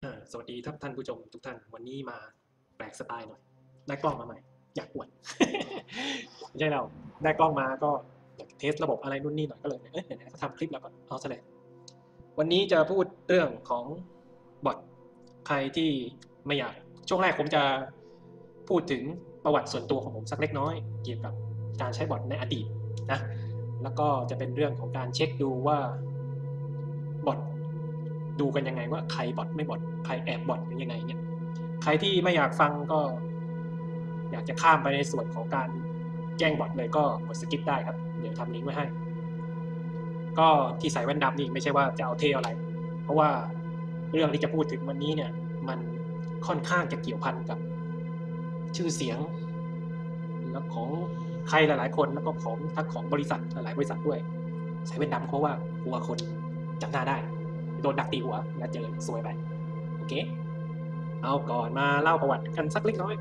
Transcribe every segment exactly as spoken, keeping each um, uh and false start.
อ่าสวัสดีท่านท่านผู้ชมทุกท่านวันนี้มาแปลกสไตล์หน่อยได้กล้องมาใหม่อยากอวด ไม่ใช่เราได้กล้องมาก็อยากเทสระบบอะไรนู่นนี่หน่อยก็เลยเอ๊ะไหนๆก็ทำคลิปแล้วก็เอาซะเลยวันนี้จะพูดเรื่องของบอทใครที่ไม่อยากช่วงแรกผมจะพูดถึงประวัติส่วนตัวของผมสักเล็กน้อยเกี่ยวกับการใช้บอทในอดีตนะแล้วก็จะเป็นเรื่องของการเช็คดูว่าบอทดูกันยังไงว่าใครบอทไม่บอทใครแอบบอทเป็นยังไงเนี่ยใครที่ไม่อยากฟังก็อยากจะข้ามไปในส่วนของการแจ้งบอทเลยก็กดสกิปได้ครับเดี๋ยวทำลิงก์ไว้ให้ก็ที่ใส่แว่นดำนี่ไม่ใช่ว่าจะเอาเท่อะไรเพราะว่าเรื่องที่จะพูดถึงวันนี้เนี่ยมันค่อนข้างจะเกี่ยวพันกับชื่อเสียงแล้วของใครหลายๆคนแล้วก็ของทั้งของบริษัทหลายๆบริษัทด้วยใส่แว่นดำเพราะว่ากลัวคนจำหน้าได้โดนดักตีหัวแล้วเจอซวยไปโอเคเอาก่อนมาเล่าประวัติกันสักเล็กน้อย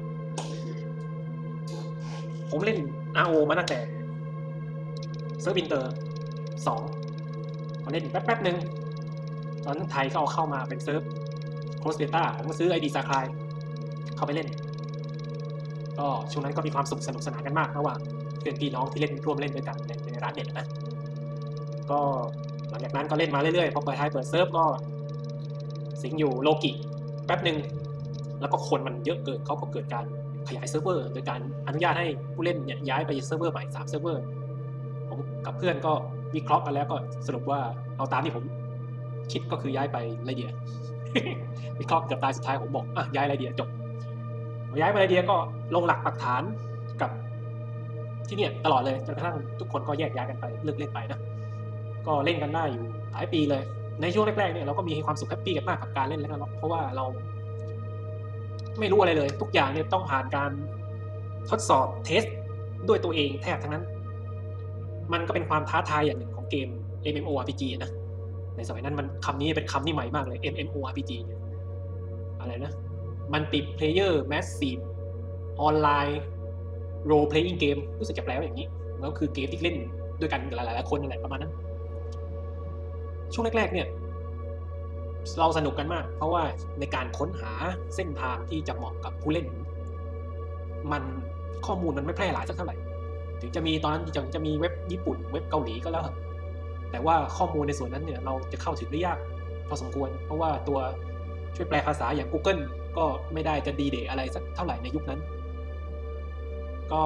ผมเล่น อาร์ โอ มาตั้งแต่เซิร์ฟอินเตอร์สองมาเล่นแป๊บๆหนึ่งตอนนั้นไทยก็เอาเข้ามาเป็นเซิร์ฟโคสเบต้าผมก็ซื้อไอดีซาคลายเข้าไปเล่นก็ช่วงนั้นก็มีความสุขสนุกสนานกันมากระหว่างเพื่อนพี่น้องที่เล่นร่วมเล่นด้วยกันในร้านเน็ตนะก็หลังจากนั้นก็เล่นมาเรื่อยๆพอเปิดไทยเปิดเซิร์ฟก็สิงอยู่โลกิแป๊บหนึ่งแล้วก็คนมันเยอะเกินเขาก็เกิดการขยายเซิร์ฟเวอร์โดยการอนุญาตให้ผู้เล่นเนี่ยย้ายไปเซิร์ฟเวอร์ใหม่สามเซิร์ฟเวอร์ผมกับเพื่อนก็วิเคราะห์กันแล้วก็สรุปว่าเอาตามที่ผมคิดก็คือย้ายไปไรเดีย วิเคราะห์เกือบตายสุดท้ายผมบอกอ่ะย้ายไรเดียจบย้ายไปไรเดียก็ลงหลักปักฐานกับที่เนี่ยตลอดเลยจนกระทั่งทุกคนก็แยกย้ายกันไปเลิกเล่นไปนะก็เล่นกันได้อยู่หลายปีเลยในช่วงแรกๆเนี่ยเราก็มีความสุขแฮปปี้กันมากกับการเล่นแล้วกันเพราะว่าเราไม่รู้อะไรเลยทุกอย่างเนี่ยต้องผ่านการทดสอบเทสด้วยตัวเองแทบทั้งนั้นมันก็เป็นความท้าทายอย่างหนึ่งของเกม เอ็ม เอ็ม โอ อาร์ พี จี นะในสมัยนั้นมันคำนี้เป็นคำที่ใหม่มากเลย เอ็ม เอ็ม โอ อาร์ พี จี เนี่ยอะไรนะมันติด Player Massive Online Role Playing Game รู้สึกจะแปลว่าอย่างนี้แล้วคือเกมที่เล่นด้วยกันหลายๆคนนั่นแหละประมาณนั้นช่วงแรกๆเนี่ยเราสนุกกันมากเพราะว่าในการค้นหาเส้นทางที่จะเหมาะกับผู้เล่นมันข้อมูลมันไม่แพร่หลายสักเท่าไหร่ถึงจะมีตอนนั้นจะจะมีเว็บญี่ปุ่นเว็บเกาหลีก็แล้วแต่ว่าข้อมูลในส่วนนั้นเนี่ยเราจะเข้าถึงได้ยากพอสมควรเพราะว่าตัวช่วยแปลภาษาอย่าง Google ก็ไม่ได้จะดีเดย์อะไรสักเท่าไหร่ในยุคนั้นก็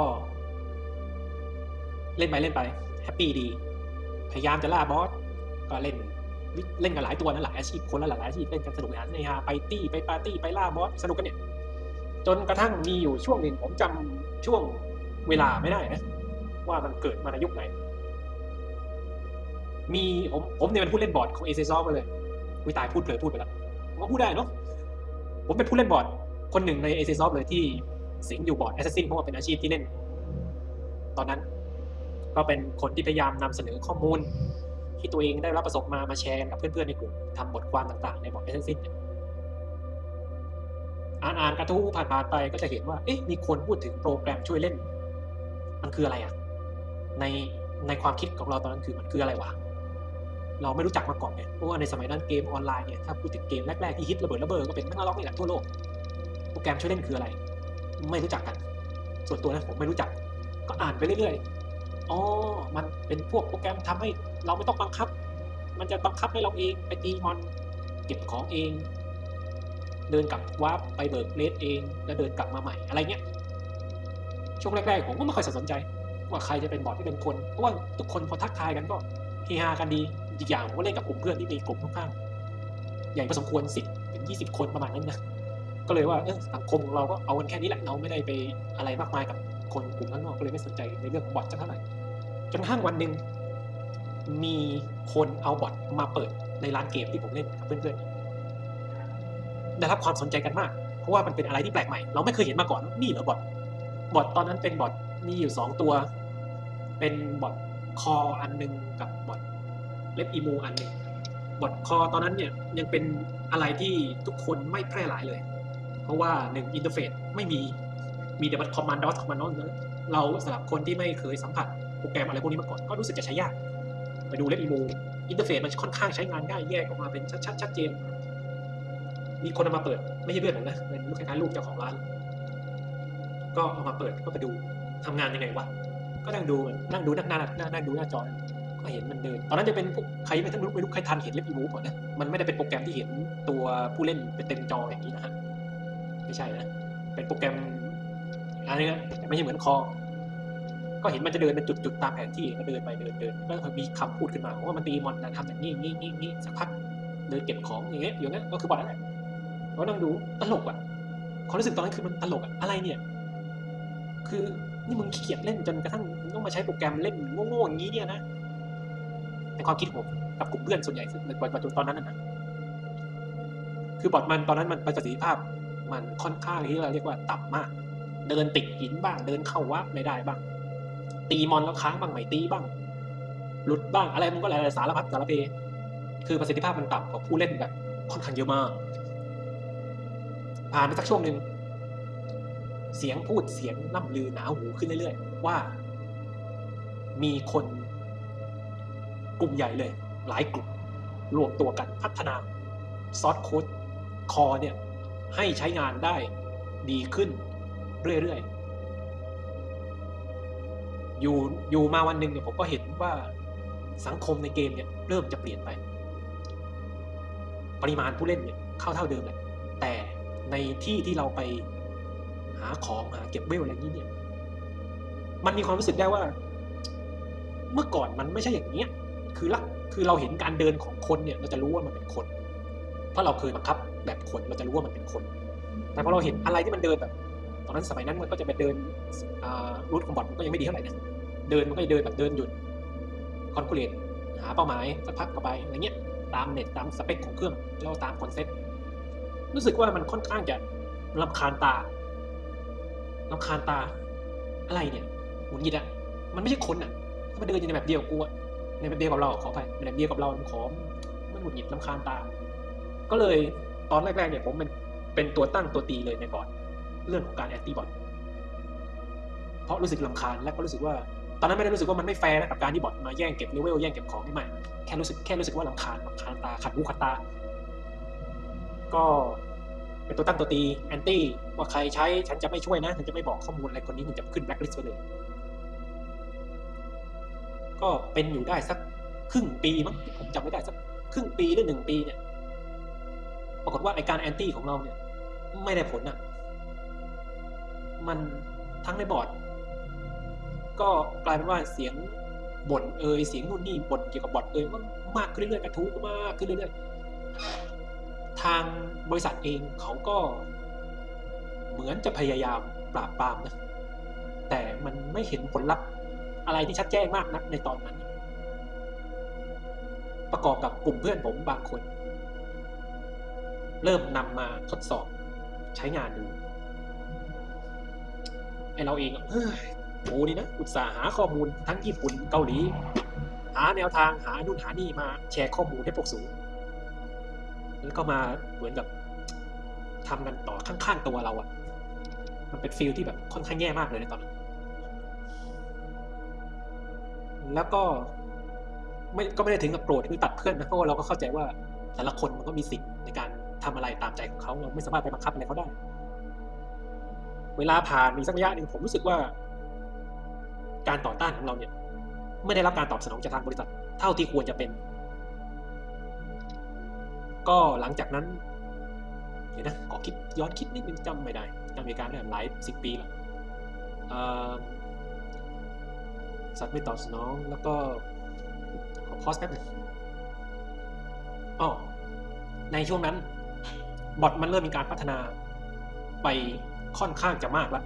เล่นไปเล่นไปแฮปปี้ดีพยายามจะล่าบอสก็เล่นเล่นกันหลายตัวนะหลายอาชีพคนละหลายอาชีพเล่นกันสนุกสนานในฮาไปตี้ไปปาร์ตี้ไปล่าบอสสนุกกันเนี่ยจนกระทั่งมีอยู่ช่วงหนึ่งผมจำช่วงเวลาไม่ได้นะว่ามันเกิดมาในยุคไหนมีผมผมเนี่ยเป็นผู้เล่นบอร์ดของ เอ เซ Soft เลยวิตายพูดเลยพูดไปแล้วผมก็พูดได้เนาะผมเป็นผู้เล่นบอร์ดคนหนึ่งใน เอ เซ Soft เลยที่สิงอยู่บอร์ด Assassin เพราะว่าเป็นอาชีพที่เล่นตอนนั้นก็เป็นคนที่พยายามนำเสนอข้อมูลที่ตัวเองได้รับประสบมามาแชร์กับเพื่อนๆในกลุ่มทำบทความต่างๆในบอร์ด Assassin อ่านอ่านกระทู้ผ่านๆไปก็จะเห็นว่าเอ๊ะมีคนพูดถึงโปรแกรมช่วยเล่นมันคืออะไรอ่ะในในความคิดของเราตอนนั้นคือมันคืออะไรวะเราไม่รู้จักมาก่อนไงเพราะว่าในสมัยนั้นเกมออนไลน์เนี่ยถ้าพูดถึงเกมแรกๆที่ฮิตระเบิดระเบิดก็เป็นแมกนาล็อกนี่แหละทั่วโลกโปรแกรมช่วยเล่นคืออะไรไม่รู้จักกันส่วนตัวนะผมไม่รู้จักก็อ่านไปเรื่อยๆอ๋อมันเป็นพวกโปรแกรมทำให้เราไม่ต้องบังคับมันจะบังคับให้เราเองไปตีมอนเก็บของเองเดินกลับวาร์ปไปเบิกเลสเองแล้วเดินกลับมาใหม่อะไรเงี้ยช่วงแรกๆผมก็ไม่ค่อยสนใจว่าใครจะเป็นบอทที่เป็นคนเพราะว่าทุกคนพอทักทายกันก็เฮฮากันดีอีกอย่างผมก็เล่นกับกลุ่มเพื่อนที่มีกลุ่มค่อนข้างใหญ่พอสมควรสิบถึงยี่สิบคนประมาณนั้นนะก็เลยว่าเออสังคมของเราก็เอากันแค่นี้แหละเราไม่ได้ไปอะไรมากมายกับคนกลุ่มข้างนอกก็เลยไม่สนใจในเรื่องของบอทสักเท่าไหร่จนกระทั่งวันหนึ่งมีคนเอาบอทมาเปิดในร้านเกมที่ผมเล่นกับเพื่อนๆได้รับความสนใจกันมากเพราะว่ามันเป็นอะไรที่แปลกใหม่เราไม่เคยเห็นมาก่อนนี่เหรอบอทบอทตอนนั้นเป็นบอทมีอยู่สองตัวเป็นบอทคออันนึงกับบอทเล็บอีมูอันนึงบอทคอตอนนั้นเนี่ยยังเป็นอะไรที่ทุกคนไม่แพร่หลายเลยเพราะว่าหนึ่งอินเทอร์เฟซไม่มีมีแต่บัตรคอมมานด์ดอทคอมมานด์ดอทเราสำหรับคนที่ไม่เคยสัมผัสโปรแกรมอะไรพวกนี้มาก่อนก็รู้สึกจะใช้ยากไปดูเล็บอีมูอินเทอร์เฟซมันค่อนข้างใช้งานง่ายแยกออกมาเป็นชัดๆชัดเจนมีคนเอามาเปิดไม่ใช่เพื่อนผมนะเป็นลูกคล้ายๆลูกเจ้าของร้านก็เอามาเปิดก็ไปดูทำงานยังไงวะก็นั่งดูนั่งดูนั่งหน้านั่งดูหน้าจอก็เห็นมันเดินตอนนั้นจะเป็นพวกใครไม่ทันรู้ไม่รู้ใครทันเห็นเล็บอีมูฟก่อนนะมันไม่ได้เป็นโปรแกรมที่เห็นตัวผู้เล่นเป็นเต็มจออย่างนี้นะฮะไม่ใช่นะเป็นโปรแกรมอะไรนะแต่ไม่ใช่เหมือนคอก็เห็นมันจะเดินเป็นจุดๆตามแผนที่ก็เดินไปเดินเดินก็มีคำพูดขึ้นมาว่ามันตีมอนนะทำอย่างนี้นี้นี้นี้สักพักเดินเก็บของอย่างเงี้ยอยู่นั้นก็คือบอทนั่นแหละก็นั่งดูตลกอ่ะความรู้สึกตอนนั้นคือมันตลกอ่ะอะไรเนี่ยคือนี่มึงขี้เกียจเล่นจนกระทั่งมึงต้องมาใช้โปรแกรมเล่นโง่ๆอย่างนี้เนี่ยนะในความคิดผมกับกลุ่มเพื่อนส่วนใหญ่ในปัจจุบันตอนนั้นนะคือบอทมันตอนนั้นมันประสิทธิภาพมันค่อนข้างที่เราเรียกว่าต่ำมากเดินติดหินบ้างเดินเข้าวับไม่ได้บ้างตีมอนแล้วค้างบ้างไม่ตีบ้างหลุดบ้างอะไรมันก็หลายๆสารพัดสารเพคือประสิทธิภาพมันต่ำกว่าผู้เล่นแบบค่อนข้างเยอะมากผ่านไปสักช่วงหนึ่งเสียงพูดเสียงล่ำลือหนาหูขึ้นเรื่อยๆว่ามีคนกลุ่มใหญ่เลยหลายกลุ่มรวมตัวกันพัฒนาซอสโค้ดคอเนี่ยให้ใช้งานได้ดีขึ้นเรื่อยๆอยู่อยู่มาวันหนึ่งเนี่ยผมก็เห็นว่าสังคมในเกมเนี่ยเริ่มจะเปลี่ยนไปปริมาณผู้เล่นเนี่ยเข้าเท่าเดิมแหละแต่ในที่ที่เราไปหาของหาเก็บเวลอะไรนี้เนี่ยมันมีความรู้สึกได้ว่าเมื่อก่อนมันไม่ใช่อย่างนี้คือละคือเราเห็นการเดินของคนเนี่ยเราจะรู้ว่ามันเป็นคนเพราะเราเคยบังคับแบบคนเราจะรู้ว่ามันเป็นคนแต่พอเราเห็นอะไรที่มันเดินแบบตอนนั้นสมัยนั้นมันก็จะไปเดินรูทของบอทมันก็ยังไม่ดีเท่าไหร่นะเดินมันก็จะเดินแบบเดินหยุดคอนคูเลตหาเป้าหมายสักพักเข้าไปอะไรเงี้ยตามเน็ตตามสเปคของเครื่องแล้วตามคอนเซ็ปต์รู้สึกว่ามันค่อนข้างจะรำคาญตารำคาญตาอะไรเนี่ยหงุดหงิดอ่ะมันไม่ใช่คนอ่ะมันเดินอยู่ในแบบเดียวกูอ่ะในแบบเดียวกับเราขอไปในแบบเดียวกับเราขอมันหงุดหงิดรำคาญตาก็เลยตอนแรกๆเนี่ยผมเป็นเป็นตัวตั้งตัวตีเลยในบอทเรื่องของการแอนตี้บอทเพราะรู้สึกรำคาญและก็รู้สึกว่าตอนนั้นไม่ได้รู้สึกว่ามันไม่แฟร์นะกับการที่บอทมาแย่งเก็บเลเวลแย่งเก็บของไม่ใหม่แค่รู้สึกแค่รู้สึกว่ารำคาญรำคาญตาขัดหูขัดตาก็เป็นตัวตั้งตัวตีแอนตี้ว่าใครใช้ฉันจะไม่ช่วยนะฉันจะไม่บอกข้อมูลอะไรคนนี้มันจะขึ้นแบล็คลิสต์ไปเลยก็เป็นอยู่ได้สักครึ่งปีมั้งผมจำไม่ได้สักครึ่งปีหรือหนึ่งปีเนี่ยปรากฏว่าไอการแอนตี้ของเราเนี่ยไม่ได้ผลอ่ะมันทั้งในบอร์ดก็กลายเป็นว่าเสียงบ่นเอ่ยเสียงนู่นนี่บ่นเกี่ยวกับบอร์ดเอ่ยก็มากขึ้นเรื่อยๆกระทู้ก็มากขึ้นเรื่อยๆทางบริษัทเองเขาก็เหมือนจะพยายามปราบปรามนะแต่มันไม่เห็นผลลัพธ์อะไรที่ชัดแจ้งมากนักในตอนนั้นประกอบกับกลุ่มเพื่อนผมบางคนเริ่มนำมาทดสอบใช้งานดูไอเราเองเฮ้ยโอ้นี่นะอุตส่าห์หาข้อมูลทั้งญี่ปุ่นเกาหลีหาแนวทางหานู่นหานี่มาแชร์ข้อมูลให้พวกสูงแล้วก็มาเหมือนกับทำกันต่อข้างๆตัวเราอ่ะมันเป็นฟีลที่แบบค่อนข้างแย่มากเลยในตอนนั้นแล้วก็ไม่ก็ไม่ได้ถึงกับโกรธหรือตัดเพื่อนนะเพราะว่าเราก็เข้าใจว่าแต่ละคนมันก็มีสิทธิ์ในการทำอะไรตามใจของเขาเราไม่สามารถไปบังคับอะไรเขาได้เวลาผ่านมีสักระยะหนึ่งผมรู้สึกว่าการต่อต้านของเราเนี่ยไม่ได้รับการตอบสนองจากทางบริษัทเท่าที่ควรจะเป็นก็หลังจากนั้นเดี๋ยวนะขอคิดย้อนคิดนิดนึงจำไม่ได้จำเหตุการณ์ได้หลายสิบปีแล้วสัตว์ไม่ตอบสนองแล้วก็ขอพอสแป๊บนึงอ๋อในช่วงนั้นบอทมันเริ่มมีการพัฒนาไปค่อนข้างจะมากแล้ว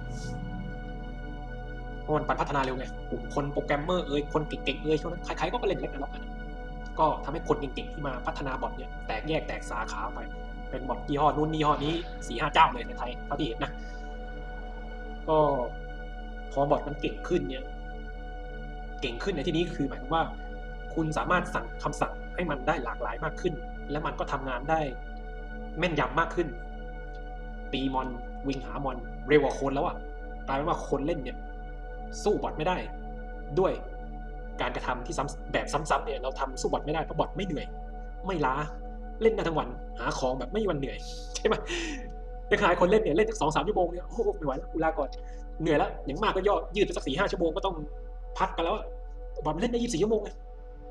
เพราะมันพัฒนาเร็วไงกลุ่มคนโปรแกรมเมอร์เอ้ยคนเก่งๆเอ้ยช่วงนั้นใครๆก็ไปเล่นเล่นกันแล้วกันก็ทำให้คนเก่งๆที่มาพัฒนาบอทเนี่ยแตกแยกแตกสาขาไปเป็นบอทยี่ห้อนู้นยี่ห้อนี้สี่ห้าเจ้าเลยในไทยเท่าที่เห็นนะก็พอบอทมันเก่งขึ้นเนี่ยเก่งขึ้นในที่นี้คือหมายถึงว่าคุณสามารถสั่งคำสั่งให้มันได้หลากหลายมากขึ้นและมันก็ทำงานได้แม่นยำมากขึ้นตีมอนวิ่งหามอนเร็วกว่าคนแล้วอ่ะกลายเป็นว่าคนเล่นเนี่ยสู้บอทไม่ได้ด้วยการกระทำที่ซ้ำแบบซ้ำๆเนี่ยเราทำสู้บอทไม่ได้เพราะบอทไม่เหนื่อยไม่ล้าเล่นได้ทั้งวันหาของแบบไม่มีวันเหนื่อยใช่ไหมในขณะคนเล่นเนี่ยเล่นสักสองสามชั่วโมงเนี่ยโอ้โหไม่ไหวแล้วกูลาก่อนเหนื่อยแล้วอย่างมากก็ย่อยืดไปสักสี่ห้าชั่วโมงก็ต้องพักกันแล้วบอลมันเล่นได้ยี่สิบสี่ชั่วโมงเลย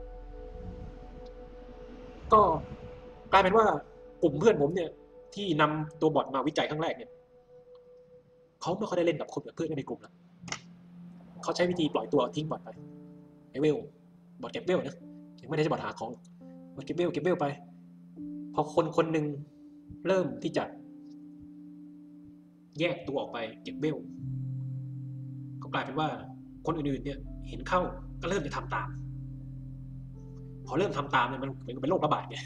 ก็กลายเป็นว่ากลุ่มเพื่อนผมเนี่ยที่นำตัวบอทมาวิจัยครั้งแรกเนี่ยเขาไม่ค่อยได้เล่นกับคนแบบเพื่อนในกลุ่มแล้วเขาใช้วิธีปล่อยตัวทิ้งบอทไปไอเวลบอทเก็บเวลนะยังไม่ได้จะบอทหาของบอทเก็บเวลเก็บเวลไปพอคนคนหนึ่งเริ่มที่จะแยกตัวออกไปเก็บเวลก็กลายเป็นว่าคนอื่นๆเนี่ยเห็นเข้าก็เริ่มจะทำตามพอเริ่มทำตามเนี่ยมันเป็นโรคระบาดไง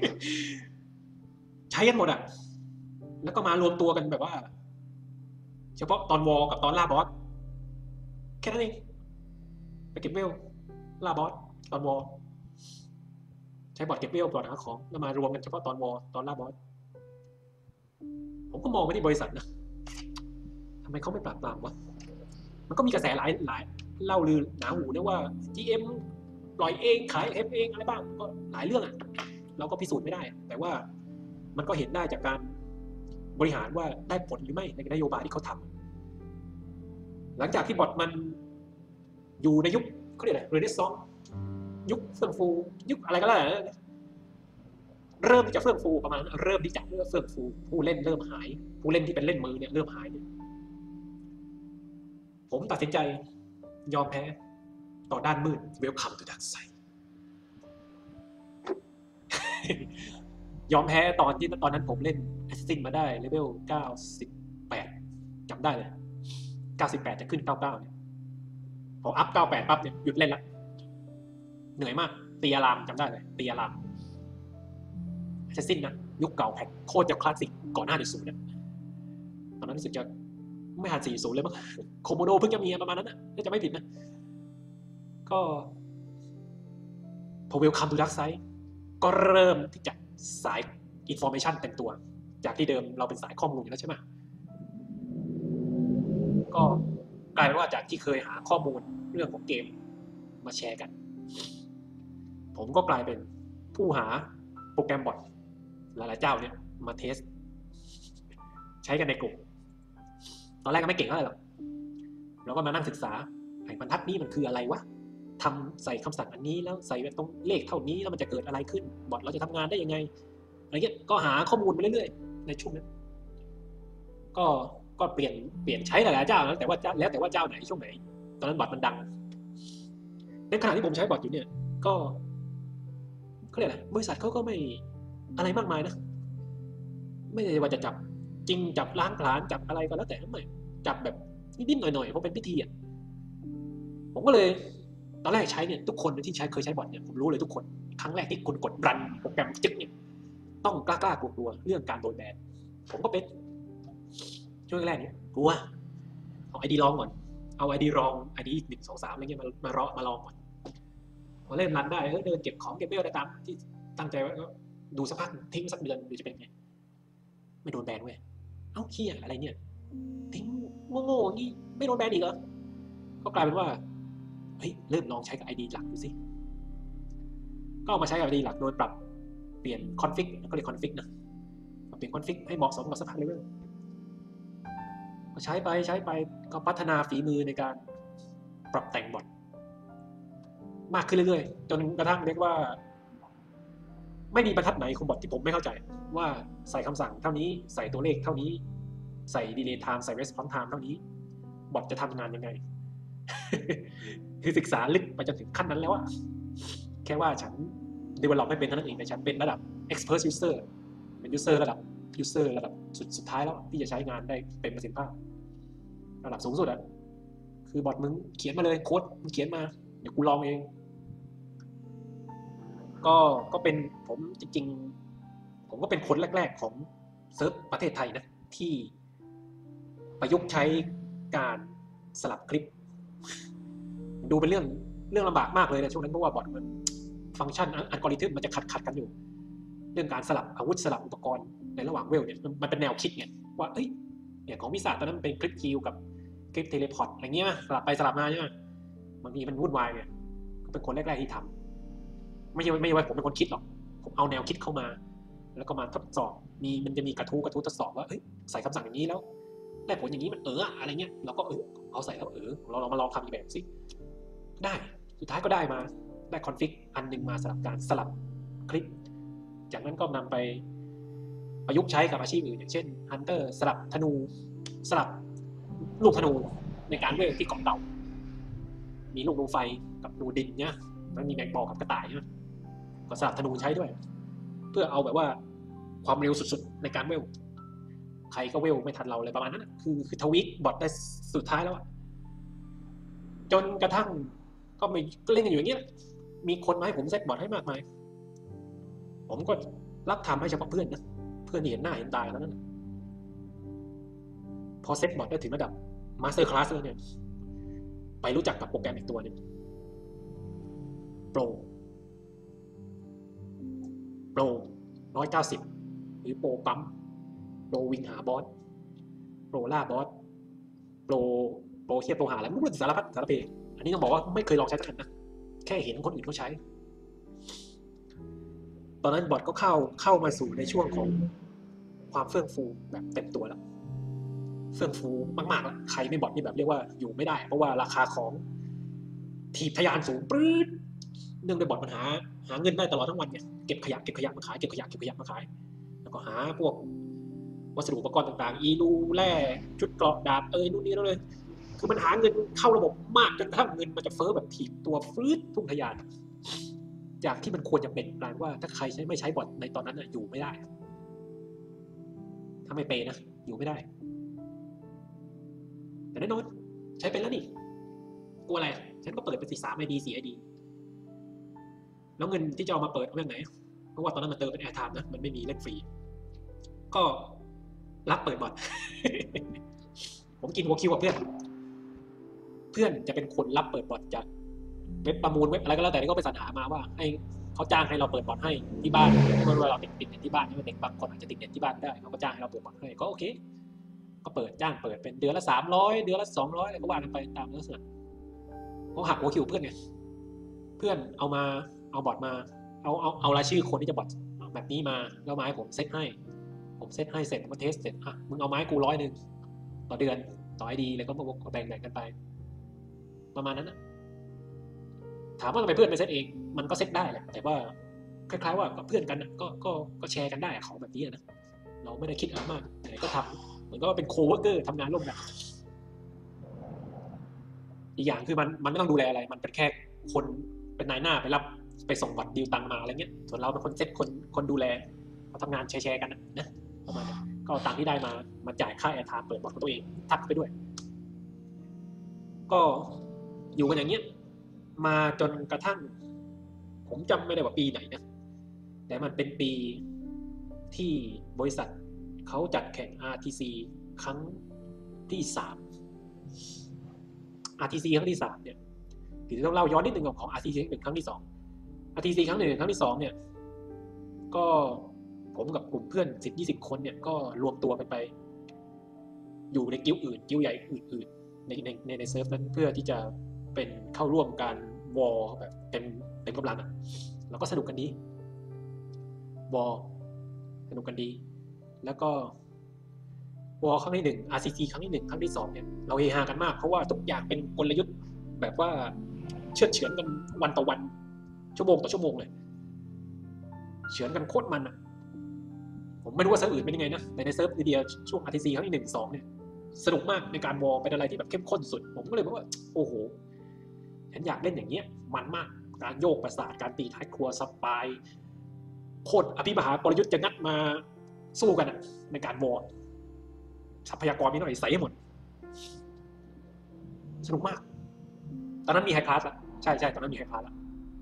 ใช้กันหมดอ่ะแล้วก็มารวมตัวกันแบบว่าเฉพาะตอนวอลกับตอนล่าบอสแค่นั้นเองไปเก็บเวลล่าบอสตอนวอลใช้บอทเก็บเวลบอทหาของแล้วมารวมกันเฉพาะตอนวอลตอนล่าบอสผมก็มองไปที่บริษัทนะทำไมเขาไม่ปราบปรามวะมันก็มีกระแสหลายหลายเล่าลือหนาหูนะว่า จี เอ็ม ปล่อยเองขายเอฟเองอะไรบ้างก็หลายเรื่องอ่ะเราก็พิสูจน์ไม่ได้แต่ว่ามันก็เห็นได้จากการบริหารว่าได้ผลหรือไม่ในนโยบายที่เขาทำหลังจากที่บอทมันอยู่ในยุคเขาเรียกอะไรเรเนซองส์ยุคเฟื่องฟูยุคอะไรก็ได้เริ่มที่จะเฟื่องฟูประมาณเริ่มที่จะเริ่มเฟื่องฟูผู้เล่นเริ่มหายผู้เล่นที่เป็นเล่นมือเนี่ยเริ่มหายเนี่ยผมตัดสินใจยอมแพ้ต่อด้านมืด Welcome to Dark Side ยอมแพ้ตอนที่ตอนนั้นผมเล่น Assassin มาได้เลเวลเก้าสิบแปดจำได้เลยเก้าสิบแปดจะขึ้นเก้าสิบเก้าเนี่ยพออัพเก้าสิบแปดปั๊บเนี่ยหยุดเล่นละเหนื่อยมากตีอารามจำได้เลยตีอาราม Assassin นะยุคเก่าแผ่นโคตรจะคลาสสิกก่อนหน้าหนึ่งศูนย์นะตอนนั้นรู้สึกจะไม่หันสี่ศูนย์เลยมั้งโคโมโดเพิ่งจะมีประมาณนั้นนะถ้าจะไม่ผิดนะก็พอ Welcome to Dark Side ก็เริ่มที่จะสาย Information เต็มตัวจากที่เดิมเราเป็นสายข้อมูลอยู่แล้วใช่ไหมก็กลายเป็นว่าจากที่เคยหาข้อมูลเรื่องของเกมมาแชร์กันผมก็กลายเป็นผู้หาโปรแกรมบอทหลายๆเจ้าเนี่ยมาเทสใช้กันในกลุ่มตอนแรกก็ไม่เก่งเท่าไหร่หรอกเราก็มานั่งศึกษาไอ้บรรทัดนี้มันคืออะไรวะทำใส่คำสั่งอันนี้แล้วใส่ตรงเลขเท่านี้แล้วมันจะเกิดอะไรขึ้นบอทเราจะทำงานได้ยังไงอะไรเงี้ยก็หาข้อมูลไปเรื่อยๆในช่วงนั้นก็ก็เปลี่ยนเปลี่ยนใช้หลายๆเจ้าแล้วแต่ว่าแล้วแต่ว่าเจ้าไหนช่วงไหนตอนนั้นบอทมันดังในขณะที่ผมใช้บอทอยู่เนี่ยก็เขาเรียกอะไรบริษัทเขาก็ไม่อะไรมากมายนะไม่ได้ว่าจะจับจริงจับล้างผลาญจับอะไรก็แล้วแต่ไม่จับแบบนิดๆหน่อยๆเพราะเป็นพิธีอ่ะผมก็เลยตอนแรกใช้เนี่ยทุกคนที่ใช้เคยใช้บอทเนี่ยผมรู้เลยทุกคนครั้งแรกที่คุณกดรันโปรแกรมจึ๊กเนี่ยต้องกล้ากล้ากลัวๆเรื่องการโดนแบนผมก็เป็นช่วงแรกเนี่ยกลัวเอาไอดีลองก่อนเอาไอดีรองไอดีหนึ่งสองสามอะไรเงี้ยมามาเลาะมาลองก่อนพอเล่นรันได้เดินเก็บของเก็บเบลได้ตามที่ตั้งใจไว้ก็ดูสักพักทิ้งสักเดือนดูจะเป็นไงไม่โดนแบนเว้ยเอ้าเหี้ยอะไรเนี่ยทิ้งโง่ๆงี้ไม่โดนแบนอีกเหรอก็กลายเป็นว่าเฮ้ยเริ่มลองใช้กับ ไอ ดี หลักดูสิก็เอามาใช้กับ ไอ ดี หลักโดยปรับเปลี่ยนคอนฟิกก็เรียกคอนฟิกนะเปลี่ยนคอนฟิกให้เหมาะสมกับสภาพเลเวลก็ใช้ไปใช้ไปก็พัฒนาฝีมือในการปรับแต่งบอทมากขึ้นเรื่อยๆจนกระทั่งเรียกว่าไม่มีบรรทัดไหนของบอทที่ผมไม่เข้าใจว่าใส่คำสั่งเท่านี้ใส่ตัวเลขเท่านี้ใส่ delay time ใส่ response time เท่านี้บอทจะทำงานยังไง คือศึกษาลึกไปจนถึงขั้นนั้นแล้วอะแค่ว่าฉัน develop ไม่เป็นเท่านั้นเองแต่ฉันเป็นระดับ expert user เป็น user ระดับ user ระดับสุดสุดท้ายแล้วที่จะใช้งานได้เป็นประสิทธิภาพระดับสูงสุดอะคือบอทมึงเขียนมาเลยโค้ดมึงเขียนมาเดี๋ยวกูลองเองก็ก็เป็นผมจริงๆผมก็เป็นคนแรกๆของเซิร์ฟประเทศไทยนะที่ประยุกต์ใช้การสลับคลิปดูเป็นเรื่องเรื่องลำบากมากเลยนะช่วงนั้นเพราะว่าบอทมันฟังก์ชันอัลกอริทึมมันจะขัดขัดกันอยู่เรื่องการสลับอาวุธสลับอุปกรณ์ในระหว่างเวลเนี่ยมันเป็นแนวคิดไงว่าเอ้ยเนี่ยของวิสาตอนนั้นเป็นคลิปคิวกับคลิปเทเลพอร์ตอะไรเงี้ยสลับไปสลับมาใช่ไหมบางทีมันวุ่นวายไงเป็นคนแรกๆที่ทำไม่ใช่ไม่ใช่ว่าผมเป็นคนคิดหรอกผมเอาแนวคิดเข้ามาแล้วก็มาทดสอบมีมันจะมีกระทู้กระทู้ทดสอบว่าเฮ้ยใส่คำสั่งอย่างนี้แล้วได้ผลอย่างนี้มันเอออะไรเงี้ยเราก็เออเอาใส่แล้วเออเราเรามาลองทำอีกแบบสิได้สุดท้ายก็ได้มาได้คอนฟิกอันหนึ่งมาสำหรับการสลับคลิปจากนั้นก็นำไปประยุกต์ใช้กับอาชีพอื่นอย่างเช่นฮันเตอร์สลับธนูสลับลูกธนูในการเวลที่เกาะเต่ามีลูกธนูไฟกับธนูดินเนี่ยมันมีแมงปอกับกระต่ายเนี่ยก็สลับธนูใช้ด้วยเพื่อเอาแบบว่าความเร็วสุดๆในการเวลใครก็เวลไม่ทันเราเลยประมาณนั้นคือคือทวิกบอทได้สุดท้ายแล้วจนกระทั่งก็ไม่ก็เล่นกันอยู่อย่างเงี้ยมีคนมาให้ผมเซตบอทให้มากมายผมก็รับทำให้เฉพาะเพื่อนนะเพื่อนที่เห็นหน้าเห็นตาแล้วนั่นพอเซตบอทได้ถึงระดับมาสเตอร์คลาสแล้วเนี่ยไปรู้จักกับโปรแกรมอีกตัวหนึ่งโปรโปรร้อยเก้าสิบหรือโปรปั๊มโปรวิ่งหาบอสโปรล่าบอสโปรโปรเทียบโปรหาแล้วไม่รู้สารพัดสารเพอันนี้ต้องบอกว่าไม่เคยลองใช้สักครั้งนะแค่เห็นคนอื่นเขาใช้ตอนนั้นบอทก็เข้าเข้ามาสู่ในช่วงของความเฟื่องฟูแบบเต็มตัวแล้วเฟื่องฟูมากๆแล้วใครไม่บอทนี่แบบเรียกว่าอยู่ไม่ได้เพราะว่าราคาของถีบทะยานสูงปรื๊ดเนื่องด้วยบอทมันหาหาเงินได้ตลอดทั้งวันไงเก็บขยะเก็บขยะมาขายเก็บขยะเก็บขยะมาขายแล้วก็หาพวกวัสดุอุปกรณ์ต่างๆอีรูแร่ชุดเกราะดาบเอ้ยนู่นนี่นั่นเลยคือมันหาเงินเข้าระบบมากจนกระทั่งเงินมันจะเฟ้อแบบถีบตัวฟื้นพุ่งทะยานจากที่มันควรจะเป็นแปลว่าถ้าใครใช้ไม่ใช้บอทในตอนนั้นน่ะอยู่ไม่ได้ถ้าไม่เปย์นะอยู่ไม่ได้แต่แน่นอนใช้เป็นแล้วนี่กลัวอะไรฉันก็เปิดเป็นสี่สามไอดีสี่ไอดีแล้วเงินที่จะเอามาเปิดเอาจากไหนเพราะว่าตอนนั้นมันเติมเป็นแอร์ไทม์นะมันไม่มีเล่นฟรีก็รับเปิดบอท ผมกินหัวคิวกับเพื่อนเพื่อนจะเป็นคนรับเปิดบอทจากเว็บประมูลเว็บอะไรก็แล้วแต่ที่เขาไปสรรหามาว่าให้เขาจ้างให้เราเปิดบอทให้ที่บ้านเมื่อเราติดติดเน็ตที่บ้านนี่เด็กบางคนอาจจะติดเน็ตที่บ้านได้เขาก็จ้างให้เราเปิดบอทให้ก็โอเคก็เปิดจ้างเปิดเป็นเดือนละสามร้อยเดือนละสองร้อยอะไรก็ว่ากันไปตามลักษณะเขาหักหัวคิวเพื่อนไงเพื่อนเอามาเอาบอทมาเอาเอาเอารายชื่อคนที่จะบอทแบบนี้มาแล้วมาให้ผมเซตให้ผมเซตให้เสร็จผมก็เทสเสร็จอ่ะมึงเอาไม้กูร้อยหนึ่งต่อเดือนต่อไอดีแล้วก็มาแบ่งแบ่งกันไปประมาณนั้นนะถามว่าทำไมเพื่อนไปเซตเองมันก็เซตได้แหละแต่ว่าคล้ายๆว่าก็เพื่อนกันนะก็ก็ก็แชร์กันได้ของแบบนี้นะเราไม่ได้คิดอะไรมากไหนก็ทำเหมือนก็เป็นโคเวอร์เกอร์ทำงานร่วมกันอีกอย่างคือมันมันไม่ต้องดูแลอะไรมันเป็นแค่คนเป็นนายหน้าไปรับไปส่งบัตรดีลตังมาอะไรเงี้ยส่วนเราเป็นคนเซตคนคนดูแลเขาทำงานแชร์ๆกันนะประมาณนั้นก็ตังที่ได้มามาจ่ายค่าแอร์ไทม์เปิดบอทของตัวเองทับไปด้วยก็อยู่กันอย่างเงี้ยมาจนกระทั่งผมจำไม่ได้ว่าปีไหนนะแต่มันเป็นปีที่บริษัทเขาจัดแข่ง อาร์ ที ซี ครั้งที่สาม อาร์ ที ซี ครั้งที่สามเนี่ยเดี๋ยวต้องเล่าย้อนนิดนึงของ อาร์ ที ซี เป็นครั้งที่สอง อาร์ ที ซี ครั้งหนึ่งครั้งที่สองเนี่ยก็ผมกับกลุ่มเพื่อน สิบถึงยี่สิบ คนเนี่ยก็รวมตัวกันไปอยู่ในกิ้วอื่นกิ้วใหญ่อื่นๆในในในในเซิร์ฟนั้นเพื่อที่จะเป็นเข้าร่วมการวอลแบบเต็มเต็มกำลังอ่ะเราก็สนุกกันดีวอลสนุกกันดีแล้วก็วอลครั้งที่หนึ่ง อาร์ ซี ซี ครั้งที่หนึ่งครั้งที่สองเนี่ยเราเฮฮากันมากเพราะว่าทุกอย่างเป็นกลยุทธ์แบบว่าเชือดเฉือนกันวันต่อวันชั่วโมงต่อชั่วโมงเลยเฉือนกันโคตรมันอ่ะผมไม่รู้ว่าเซิร์ฟอื่นเป็นยังไงนะแต่ในเซิร์ฟวีเดียช่วง อาร์ ที ซี ครั้งที่หนึ่ง สองเนี่ยสนุกมากในการวอลเป็นอะไรที่แบบเข้มข้นสุดผมก็เลยบอกว่าโอ้โหฉันอยากเล่นอย่างเงี้ยมันมากการโยกประสาทการตีท้ายครัวสปายโคตรอภิมหากลยุทธ์จะงัดมาสู้กันในการวอลทรัพยากรมีหน่อยใส่ให้หมดสนุกมากตอนนั้นมีไฮคลาสแล้วใช่ใช่ตอนนั้นมีไฮคลาสแล้ว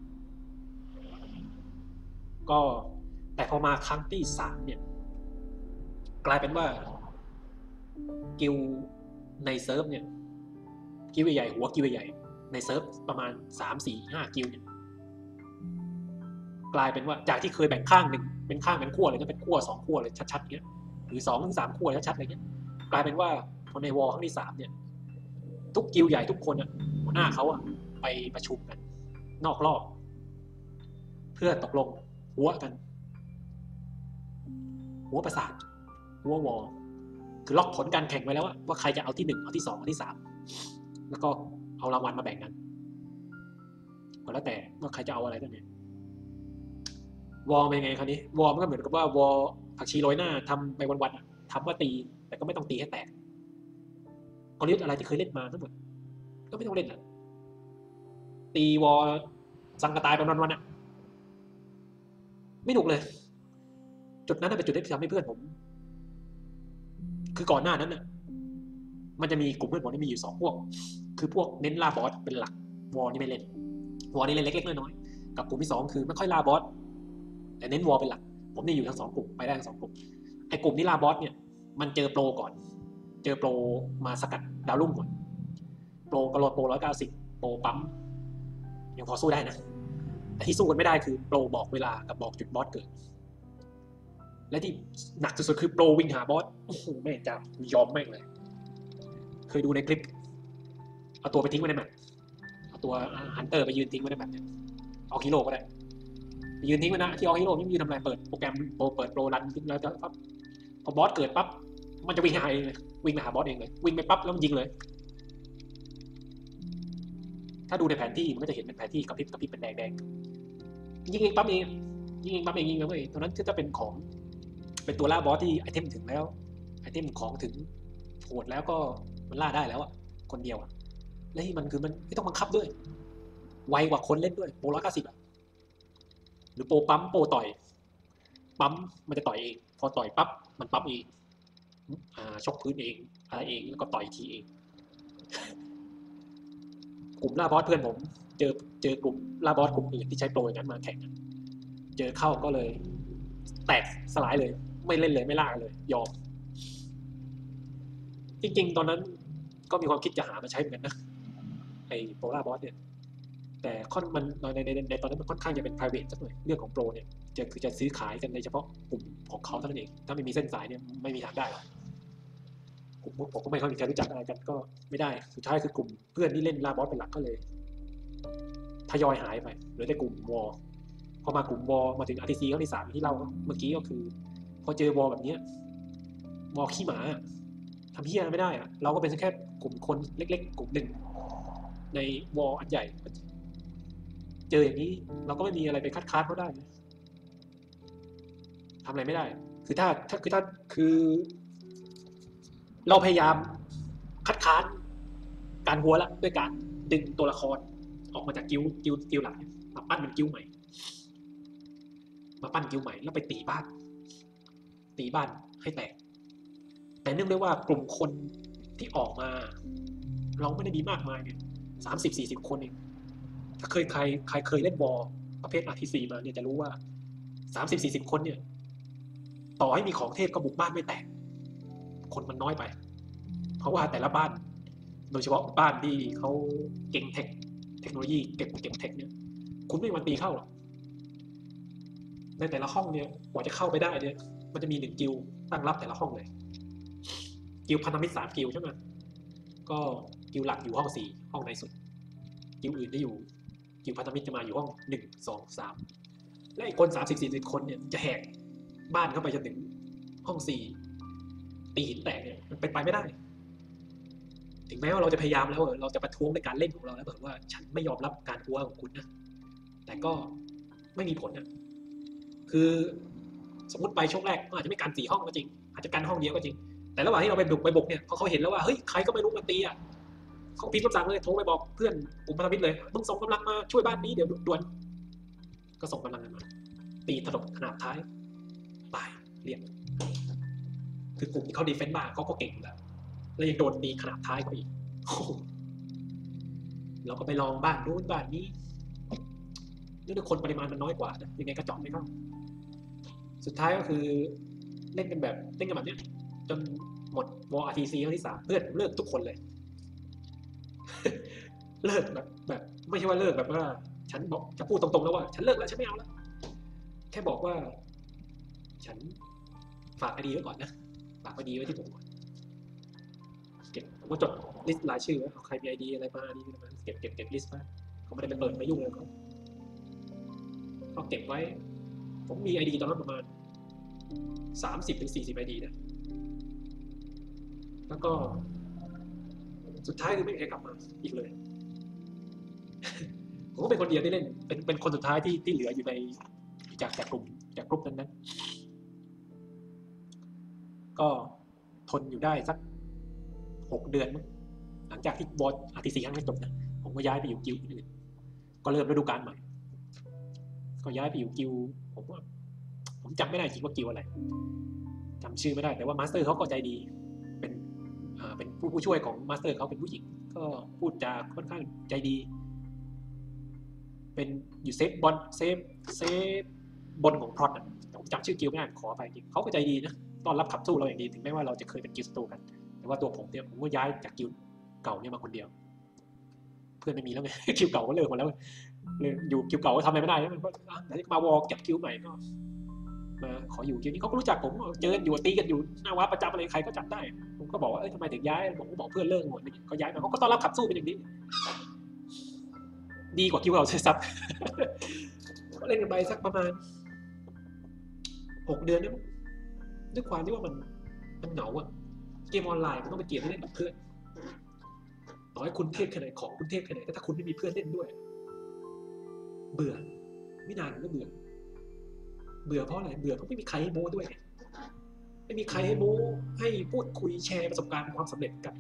ก็แต่พอมาครั้งที่สามเนี่ยกลายเป็นว่ากิลในเซิร์ฟเนี่ยกิลใหญ่หัวกิลใหญ่ในเซิร์ฟประมาณสาม สี่ ห้ากิลเนี่ยกลายเป็นว่าจากที่เคยแบ่งข้างหนึ่งเป็นข้างเป็นขั้วเลยนะเป็นขั้วสองขั้วเลยชัดๆเงี้ยหรือสองถึงสามขั้วชัดๆอะไรเงี้ยกลายเป็นว่าพอในวอลครั้งที่สามเนี่ยทุกกิลใหญ่ทุกคนอ่ะหัวหน้าเขาอ่ะไปประชุมกันนอกรอบเพื่อตกลงหัวกันหัวประสาทหัววอลคือล็อกผลการแข่งไว้แล้วว่าใครจะเอาที่หนึ่งเอาที่สองเอาที่สามแล้วก็เอารางวัลมาแบ่งกันก็แล้วแต่ว่าใครจะเอาอะไรกันเนี่ยวอลเป็นไงคราวนี้วอลมันก็เหมือนกับว่าวอลผักชีโรยหน้าทำไปวันๆทำว่าตีแต่ก็ไม่ต้องตีให้แตกกลยุทธ์อะไรที่เคยเล่นมาทั้งหมดก็ไม่ต้องเล่นอ่ะตีวอลสังกตายไปวันๆอ่ะไม่หนุกเลยจุดนั้นเป็นจุดที่ทำให้เพื่อนผมคือก่อนหน้านั้นน่ะมันจะมีกลุ่มเพื่อนผมที่มีอยู่สองพวกคือพวกเน้นล่าบอสเป็นหลักวอลนี่ไม่เล่นวอลนี่เล่นเล็กๆน้อยๆกับกลุ่มที่สองคือไม่ค่อยล่าบอสแต่เน้นวอลเป็นหลักผมนี่อยู่ทั้งสองกลุ่มไปได้ทั้งสองกลุ่มไอ้กลุ่มที่ล่าบอสเนี่ยมันเจอโปรก่อนเจอโปรมาสกัดดาวรุ่งก่อนโปรกระโดดโปรร้อยเก้าสิบโปรปั๊มยังพอสู้ได้นะแต่ที่สู้กันไม่ได้คือโปรบอกเวลากับบอกจุดบอสเกิดและที่หนักสุดๆคือโปรวิ่งหาบอสโอ้โหแม่จ้ายอมแม่งเลยเคยดูในคลิปเอาตัวไปทิ้งไว้ในแมปเอาตัวฮันเตอร์ไปยืนทิ้งไว้ในแมปเนี่ยเอาฮีโร่ก็ได้ไปยืนทิ้งไว้นะที่เอาฮีโร่ไม่ยืนทำอะไรเปิดโปรแกรมโปรเปิดโปรรันแล้วจะปั๊บพอบอสเกิดปั๊บมันจะวิ่งหาเองเลยวิ่งไปหาบอสเองเลยวิ่งไปปั๊บแล้วมันยิงเลยถ้าดูในแผนที่มันก็จะเห็นเป็นแผนที่กระพริบกระพริบเป็นแดงแดงยิงเองปั๊บเองยิงเองปั๊บเองยิงแล้วเองตอนนั้นถ้าเป็นของเป็นตัวล่าบอสที่ไอเทมถึงแล้วไอเทมของถึงโหดแล้วก็มันล่าได้แล้วอ่ะคนเดียวอ่ะและที่มันคือมันไม่ต้องบังคับด้วยไวกว่าคนเล่นด้วยโปรร้อยเก้าสิบอ่ะหรือโปรปั๊มโปรต่อยปั๊มมันจะต่อยเองพอต่อยปั๊บมันปั๊มเองอ่าชกพื้นเองอะไรเองแล้วก็ต่อยทีเองกลุ่มล่าบอสเพื่อนผมเจอเจอกลุ่มล่าบอสกลุ่มอื่นที่ใช้โปรอย่างนั้นมาแข่งเจอเข้าก็เลยแตกสลายเลยไม่เล่นเลยไม่ล่าเลยยอมจริงๆตอนนั้นก็มีความคิดจะหามาใช้เหมือนกันนะไอ้โปรล่าบอสเนี่ยแต่ค่อนมันในในในตอนนั้นมันค่อนข้างจะเป็น private สักหน่อยเรื่องของโปรเนี่ยจะคือจะซื้อขายกันในเฉพาะกลุ่มของเขาเท่านั้นเองถ้าไม่มีเส้นสายเนี่ยไม่มีทางได้หรอกผมผมก็ไม่ค่อยมีใครรู้จักอะไรกันก็ไม่ได้สุดท้ายคือกลุ่มเพื่อนที่เล่นล่าบอสเป็นหลักก็เลยทยอยหายไปเหลือแต่กลุ่มวอลพอมากลุ่มวอลมาถึง อาร์ ที ซี ครั้งที่สามที่เล่าเมื่อกี้ก็คือพอเจอวอลแบบนี้วอลขี้หมาทำเฮี้ยไม่ได้อะเราก็เป็นแค่กลุ่มคนเล็กๆกลุ่มหนึ่งในวอลอันใหญ่เจออย่างนี้เราก็ไม่มีอะไรไปคัดค้านเขาได้ทำอะไรไม่ได้คือถ้าถ้าคือถ้าคือเราพยายามคัดค้านการหัวละด้วยการดึงตัวละครออกมาจากกิ้วกิ้วกิ้วหลักมาปั้นเป็นกิ้วใหม่มาปั้นกิ้วใหม่แล้วไปตีบ้านตีบ้านให้แตกแต่เนื่องด้วยว่ากลุ่มคนที่ออกมาเราไม่ได้มีมากมายเนี่ยสามสิบสี่สิบคนเองถ้าเคยใครใครเคยเล่นวอลประเภท อาร์ ที ซี มาเนี่ยจะรู้ว่าสามสิบสี่สิบคนเนี่ยต่อให้มีของเทพก็บุกบ้านไม่แตกคนมันน้อยไปเพราะว่าแต่ละบ้านโดยเฉพาะบ้านที่เขาเก่งเทคเทคโนโลยีเก็บเก็บเทคเนี่ยคุณไม่มีวันตีเข้าหรอกในแต่ละห้องเนี่ยกว่าจะเข้าไปได้เนี่ยมันจะมีหนึ่งกิลตั้งรับแต่ละห้องเลยกิลพันธมิตรสามกิลใช่ไหมก็กิลหลักอยู่ห้องสี่ห้องในสุดกิลอื่นที่อยู่กิลพันธมิตรจะมาอยู่ห้องหนึ่งสองสามและอีกคนสามสิบสี่สิบคนเนี่ยจะแหกบ้านเข้าไปจนถึงห้องสี่ตีหินแตกเนี่ยมันเป็นไปไม่ได้ถึงแม้ว่าเราจะพยายามแล้วเราจะประท้วงในการเล่นของเราแล้วแบบว่าฉันไม่ยอมรับการหัวของคุณนะแต่ก็ไม่มีผลนะคือสมมติไปช่วงแรกอาจจะไม่การสี่ห้องก็จริงอาจจะการห้องเดียวก็จริงแต่ระหว่างที่เราไปบุกไปบุกเนี่ยพอเขาเห็นแล้วว่าเฮ้ยใครก็ไม่รู้มาตีอ่ะเขาพิมพ์คำสั่งเลยโทรไปบอกเพื่อนกลุ่มพันธมิตรเลยมึงส่งกำลังมาช่วยบ้านนี้เดี๋ยวด่วนก็ส่งกำลังมาตีถล่มขนาดท้ายตายเรียบคือกลุ่มที่เขาดีเฟนต์มาเขาก็เก่งแล้วแล้วยังโดนตีขนาดท้ายเขาอีกเราก็ไปลองบ้านนู้นบ้านนี้เนื่องด้วยคนปริมาณมันน้อยกว่ายังไงก็เจาะไม่เข้าสุดท้ายก็คือเล่นกันแบบเล่นกันแบบนี้จนหมดวอล อาร์ ที ซี ครั้งที่สามเพื่อนเลิกทุกคนเลย เลิกแบบแบบไม่ใช่ว่าเลิกแบบว่าฉันบอกจะพูดตรงๆแล้วว่าฉันเลิกแล้วฉันไม่เอาแล้วแค่บอกว่าฉันฝากไอดีไว้ก่อนนะฝากไอดีไว้ที่ผมก่อนเก็บผมก็จดลิสต์รายชื่อว่าใครมีไอดีอะไรมาดีอะไรมาเก็บเก็บเก็บลิสต์มาเขาไม่ได้ไปเปิดไม่ยุ่งเลยเขาก็เก็บไว้ผมมีไอดีตอนนั้นประมาณสามสิบถึงสี่สิบไอดีนะแล้วก็สุดท้ายคือไม่มีใครกลับมาอีกเลยผมก็เป็นคนเดียวที่เล่นเป็นเป็นคนสุดท้ายที่ที่เหลืออยู่ในจากจากกลุ่มจากกลุ่มนั้นนั้นก็ทนอยู่ได้สักหกเดือนมั้งหลังจากที่บอสอาร์ทีซีครั้งนี้จบนะผมก็ย้ายไปอยู่กิลด์อื่นก็เริ่มฤดูกาลใหม่ก็ย้ายไปอยู่กิลด์ผมว่าผมจำไม่ได้จริงว่ากิลด์อะไรจำชื่อไม่ได้แต่ว่ามาสเตอร์เขาก็ใจดีเป็นอ่าเป็นผู้ผู้ช่วยของมาสเตอร์เขาเป็นผู้หญิงก็พูดจาค่อนข้างใจดีเป็นอยู่เซฟบอลเซฟเซฟบนของพรอตอ่ะผมจำชื่อกิลด์ไม่ได้ขอไปจริงเขาก็ใจดีนะต้อนรับขับสู้เราอย่างดีถึงแม้ว่าเราจะเคยเป็นกิลด์ศัตรูกันแต่ว่าตัวผมเนี่ยผมก็ย้ายจากกิลด์เก่าเนี่ยมาคนเดียวเพื่อนไม่มีแล้วไง กิลด์เก่าก็เลิกหมดแล้วเลยอยู่กิลด์เก่าก็ทำอะไรไม่ได้มันก็ไหนมาวอลจับกิลด์ใหม่ก็มาขออยู่กิลด์นี้เขาก็รู้จักผมเจออยู่ตีกันอยู่หน้าวัดประจำอะไรใครก็จับได้ผมก็บอกว่าเอ้ยทำไมถึงย้ายผมก็บอกเพื่อนเลิกหมดก็ย้ายมาเขาก็ต้อนรับขับสู้เป็นอย่างนี้ดีกว่ากิลด์เราใช่ซับก็เล่นกันไปสักประมาณหกเดือนเนี่ยด้วยความที่ว่ามันมันเหงาอะเกมออนไลน์มันต้องไปเกมที่เล่นกับเพื่อนต่อให้คุณเทพแค่ไหนของคุณเทพแค่ไหนแต่ถ้าคุณไม่มีเพื่อนเล่นด้วยเบื่อไม่นานก็เบื่อเบื่อเพราะอะไรเบื่อเพราะไม่มีใครให้โม้ด้วยไม่มีใครให้โม้ให้พูดคุยแชร์ประสบการณ์ความสำเร็จกัน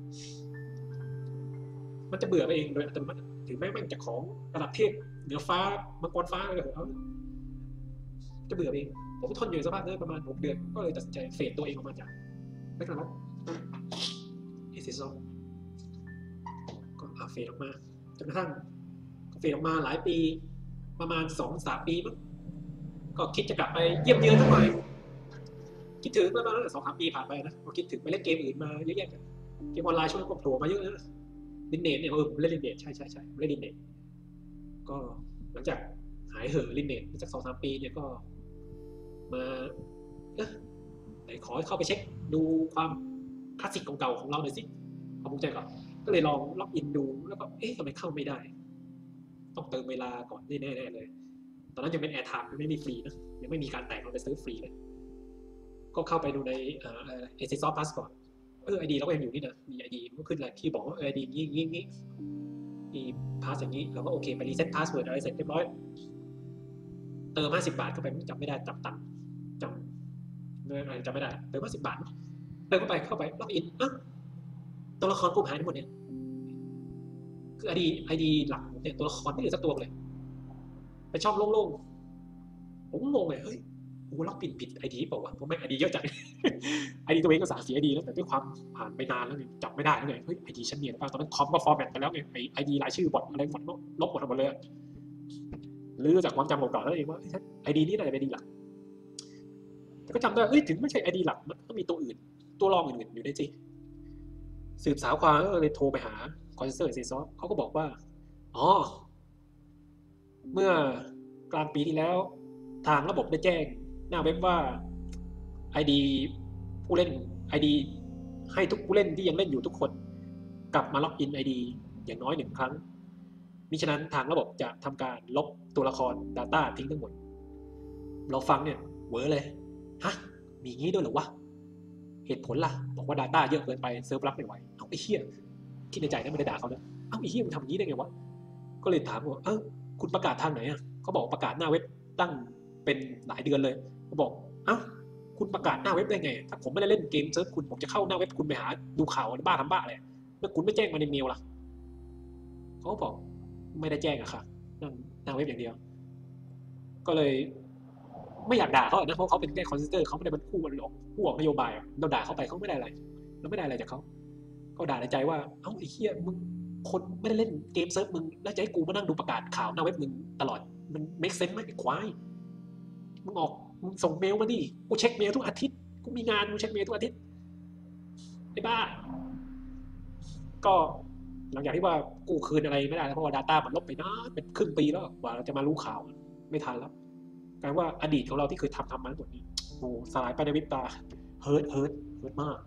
มันจะเบื่อไปเองโดยอัตโนมัติถึงแม้มันจะของระดับเทพเหนือฟ้ามังกรฟ้าอะไรของเขาจะเบื่อเองผมทนอยู่สภาพนี้ประมาณหกเดือนก็เลยตัดสินใจเฟดตัวเองออกมาจากแบ็คล็อกเอซิซอก็อาเฟดออกมาจนกระทั่งเฟดออกมาหลายปีประมาณสองสามปีมั้งก็คิดจะกลับไปเยี่ยมเยือนสักหน่อยคิดถึงประมาณสองสามปีผ่านไปนะก็คิดถึงไปเล่นเกมอื่นมาเยอะแยะเกมออนไลน์ช่วงนั้นก็โผล่มาเยอะนะลินเนตเนี่ยเออผมเล่นลินเนตใช่ใช่ใช่เล่นลินเนตก็หลังจากหายเห่อลินเนตสักสองสามปีเนี่ยก็มาเอ๊ะไหนขอเข้าไปเช็คดูความคลาสสิกเก่าๆของเราหน่อยสิเอาภูมิใจก่อนก็เลยลองล็อกอินดูแล้วก็เอ๊ะทำไมเข้าไม่ได้ต้องเติมเวลาก่อนแน่ๆเลยตอนนั้นยังเป็นแอร์ไทม์ยังไม่มีฟรีนะยังไม่มีการแตกเราไปซื้อฟรีเลยก็เข้าไปดูในเอ่อเอซิซอฟพาสก่อนเออไอดีเราก็ยังอยู่นี่นะมีไอดีมันก็ขึ้นอะไรที่บอกว่าไอดีงี้งี้งี้มีพาสอย่างนี้เราก็โอเคไปรีเซ็ตพาสเวิร์ดอะไรเสร็จเรียบร้อยเติมห้าสิบบาทเข้าไปจำไม่ได้จำตังค์จำอะไรจำไม่ได้เติมห้าสิบบาทเติมเข้าไปเข้าไปล็อกอินอ่ะตัวละครกูหายทั้งหมดเนี่ยคือไอดีไอดีหลักเนี่ยตัวละครไม่เหลือสักตัวเลยไปช่องโล่งๆผมงงเลยเฮ้ยกูล็อกอินผิดไอดีเปล่าวะเพราะแม่งไอดีเยอะจังไอดีตัวเองก็สาเสียไอดีแล้วแต่ด้วยความผ่านไปนานแล้วเนี่ยจำไม่ได้แล้วไงเฮ้ยไอดีฉันเนี่ยตอนนั้นคอมก็ฟอร์แมตไปแล้วไงไอไอดีรายชื่อบอทอะไรหมดลบหมดหมดเลยหรือจากความจำเก่าๆแล้วเองว่าไอดีนี้น่าจะเป็นไอดีหลักแต่ก็จำได้เอ้ยถึงไม่ใช่ไอดีหลักมันต้องมีตัวอื่นตัวรองอื่นๆอยู่ในจีสืบสาวความก็เลยโทรไปหาคอนเซอร์เซซอฟเขาก็บอกว่าอ๋อเมื่อกลางปีที่แล้วทางระบบได้แจ้งหน้าเว็บว่า ไอ ดี ผู้เล่น ไอ ดี ให้ทุกผู้เล่นที่ยังเล่นอยู่ทุกคนกลับมาล็อกอิน ไอ ดี อย่างน้อยหนึ่งครั้งมิฉะนั้นทางระบบจะทำการลบตัวละคร Data ทิ้งทั้งหมดเราฟังเนี่ยเวอร์เลยฮะมีงี้ด้วยเหรอวะเหตุผลล่ะบอกว่า Data เยอะเกินไปเซิร์ฟรับไม่ไหวเอาไอ้เหี้ยคิดในใจนะไม่ได้ด่าเขานะเอ้าไอ้เหี้ยมึงทำอย่างนี้ได้ไงวะก็เลยถามว่าเอ้าคุณประกาศทางไหนอ่ะเขาบอกประกาศหน้าเว็บตั้งเป็นหลายเดือนเลยเขาบอกเอ้าคุณประกาศหน้าเว็บได้ไงถ้าผมไม่ได้เล่นเกมเซิร์ฟคุณผมจะเข้าหน้าเว็บคุณไปหาดูข่าวบ้าทำบ้าอะไรเมื่อคุณไม่แจ้งมาในเมลล่ะเขาบอกไม่ได้แจ้งอะค่ะนั่นหน้าเว็บอย่างเดียวก็เลยไม่อยากด่าเขานะเพราะเขาเป็นแค่คอนเซนเตอร์เขาไม่ได้เป็นผู้หลอกผู้ออกนโยบายเราด่าเขาไปเขาไม่ได้อะไรเราไม่ได้อะไรจากเขาก็ด่าในใจว่าเอ้าไอ้เหี้ยมึงคนไม่ได้เล่นเกมเซิร์ฟมึงแล้วจะให้กูมานั่งดูประกาศข่าวหน้าเว็บมึงตลอดมันเมคเซนส์ไหมไอ้ควายมึงออกมึงส่งเมลมาดิกูเช็คเมลทุกอาทิตย์กูมีงานกูเช็คเมลทุกอาทิตย์ไอ้บ้าก็หลังจากที่ว่ากูคืนอะไรไม่ได้แล้วเพราะว่า Data มันลบไปนานเป็นครึ่งปีแล้วกว่าเราจะมารู้ข่าวไม่ทันแล้วกลายว่าอดีตของเราที่เคยทำทำมาทั้งหมดนี้โอ้สลายไปในวิบตาเฮิร์ตเฮิร์ตเฮิร์ตมาก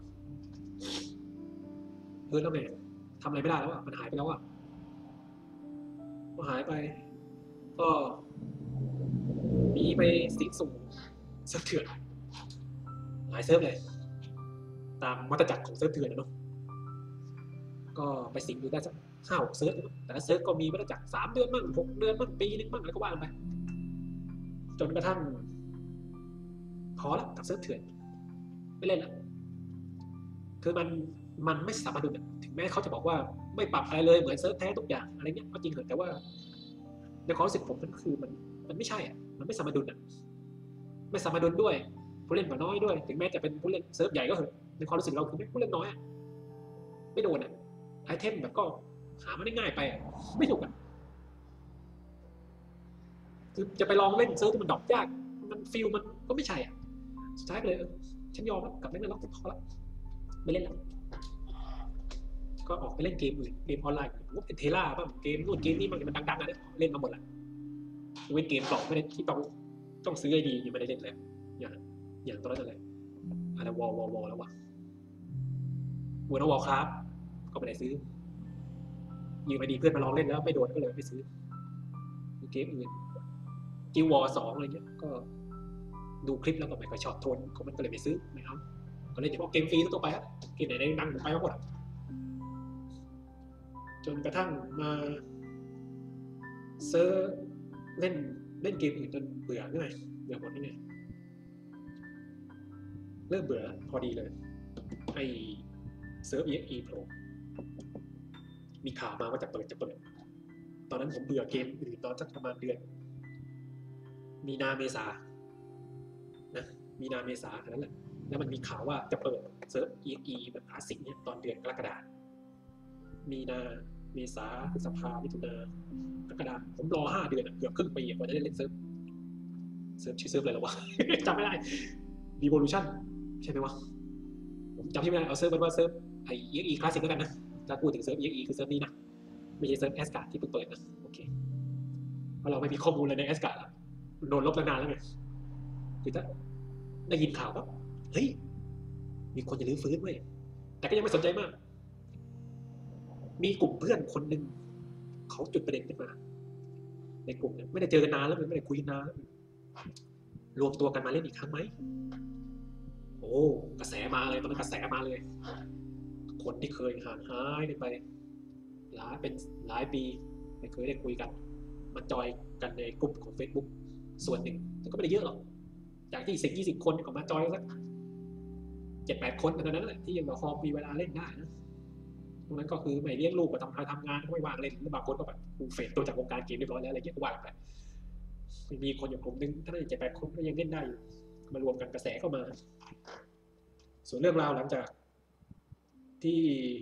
เฮิร์ตแล้วแม่ทำอะไรไม่ได้แล้วอ่ะมันหายไปแล้วอ่ะพอหายไปก็หนีไปสิงสู่เสือเถื่อนหลายเซิร์ฟเลยตามวัฏจักรของเซิร์ฟเถื่อนนะเนาะก็ไปสิงอยู่ได้สักห้าหกเซิร์ฟแต่ละเซิร์ฟก็มีวัฏจักรสามเดือนมั่งหกเดือนมั่งปีนึงมั่งแล้วก็ว่าไปจนกระทั่งพอละกับเซิร์ฟเถื่อนไม่เล่นละคือมันมันไม่สามารถดูถึงแม้เขาจะบอกว่าไม่ปรับอะไรเลยเหมือนเซิร์ฟแท้ทุกอย่างอะไรเงี้ยก็จริงเหรอแต่ว่าในความรู้สึกผมมันคือมันมันไม่ใช่อ่ะมันไม่สามารถดูอ่ะไม่สามารถดูด้วยผู้เล่นก็น้อยด้วยถึงแม้จะเป็นผู้เล่นเซิร์ฟใหญ่ก็เถอะในความรู้สึกเราคือผู้เล่นน้อยอ่ะไม่โดนอ่ะไอเทมแบบก็หามันได้ง่ายไปอ่ะไม่ถูกอ่ะคือจะไปลองเล่นเซิร์ฟที่มันดรอปยากมันฟิลมันก็ไม่ใช่อ่ะสุดท้ายเลยฉันยอมแล้วกลับเล่นแล้วพอละไม่เล่นแล้วก็ออกไปเล่นเกมอื่นเกมออนไลน์ว่าเป็นเทล่าบ้างเกมนู่นเกมนี้มันมันดังๆนะเนี่ยเล่นมาหมดละเว้นเกมกล่องไม่ได้ที่ต้องต้องซื้อไอดียังไม่ได้เล่นเลยอย่างอย่างตอนนั้นอะไรอะไรวอลวอลวอลแล้ววะวัวน้องวอลครับก็ไม่ได้ซื้อยืมไอดีเพื่อนมาลองเล่นแล้วไม่โดนก็เลยไม่ซื้อเกมอื่นกิววอลสองอะไรเงี้ยก็ดูคลิปแล้วก็ไม่ค่อยชอบทนเขามันก็เลยไม่ซื้อไม่เอาก็เล่นเฉพาะเกมฟรีทั่วไปครับเกมไหนดังไปหมดจนกระทั่งมาเซิร์ฟเล่นเล่นเกมอื่นจนเบื่อง่ายเบื่อหมดนี่ไงเริ่มเบื่อพอดีเลยไอเซิร์ฟ อี เอ็กซ์ อี Pro มีข่าวมาว่าจะเปิดจะเปิดตอนนั้นผมเบื่อเกมอื่นตอนสักประมาณเดือนมีนาเมษานะมีนาเมษาแค่นั้นแหละแล้วมันมีข่าวว่าจะเปิดเซิร์ฟ อี เอ็กซ์ อี แบบคลาสสิกเนี่ยตอนเดือนกรกฎาคมมีนาเมษาพฤษภามิถุนากรกฎาคมผมรอห้าเดือนเกือบครึ่งปีกว่าจะได้เล่นเซิร์ฟเซิร์ฟชื่อเซิร์ฟอะไรแล้ววะ จำไม่ได้ Revolution ใช่ไหมวะผมจำชื่อไม่ได้เอาเซิร์ฟมันว่าเซิร์ฟไอ อี เอ็กซ์ อี คลาสสิกแล้วกันนะถ้าพูดถึงเซิร์ฟ อี เอ็กซ์ อี คือเซิร์ฟนี้นะไม่ใช่เซิร์ฟแอสการ์ดที่เพิ่งเปิดนะโอเคเพราะเราไม่มีข้อมูลเลยในแอสการ์ดโดนลบตั้งนานแล้วไงคือถ้าได้ยินข่าวว่าเฮ้ยมีคนจะรื้อฟื้นเว้ยแต่ก็ยังไม่สนใจมากมีกลุ่มเพื่อนคนหนึ่งเขาจุดประเด็นขึ้นมาในกลุ่มเนี่ยไม่ได้เจอกันนานแล้วไม่ได้คุยกันนานแล้วรวมตัวกันมาเล่นอีกครั้งไหมโอ้กระแสมาเลยตอนนั้นกระแสมาเลยคนที่เคยห่างหายไปหลายเป็นหลายปีไม่เคยได้คุยกันมาจอยกันในกลุ่มของ Facebook ส่วนหนึ่งแต่ก็ไม่ได้เยอะหรอกจากที่สิบยี่สิบคนก็มาจอยสักเจ็ดแปดคนเท่านั้นแหละที่ยังพอมีเวลาเล่นได้นะตรงนั้นก็คือไม่เลี้ยงลูกก็ทำทำงานไม่ว่างเล่นหรือบางคนก็แบบกูเฟดตัวจากวงการเกมเรียบร้อยแล้วอะไรเงี้ยก็ว่าไปมีคนอยู่กลุ่มนึงถ้าได้เจ็ดแปดคนก็ยังเล่นได้อยู่มารวมกันกระแสเข้ามาส่วนเรื่องราวหลังจากที่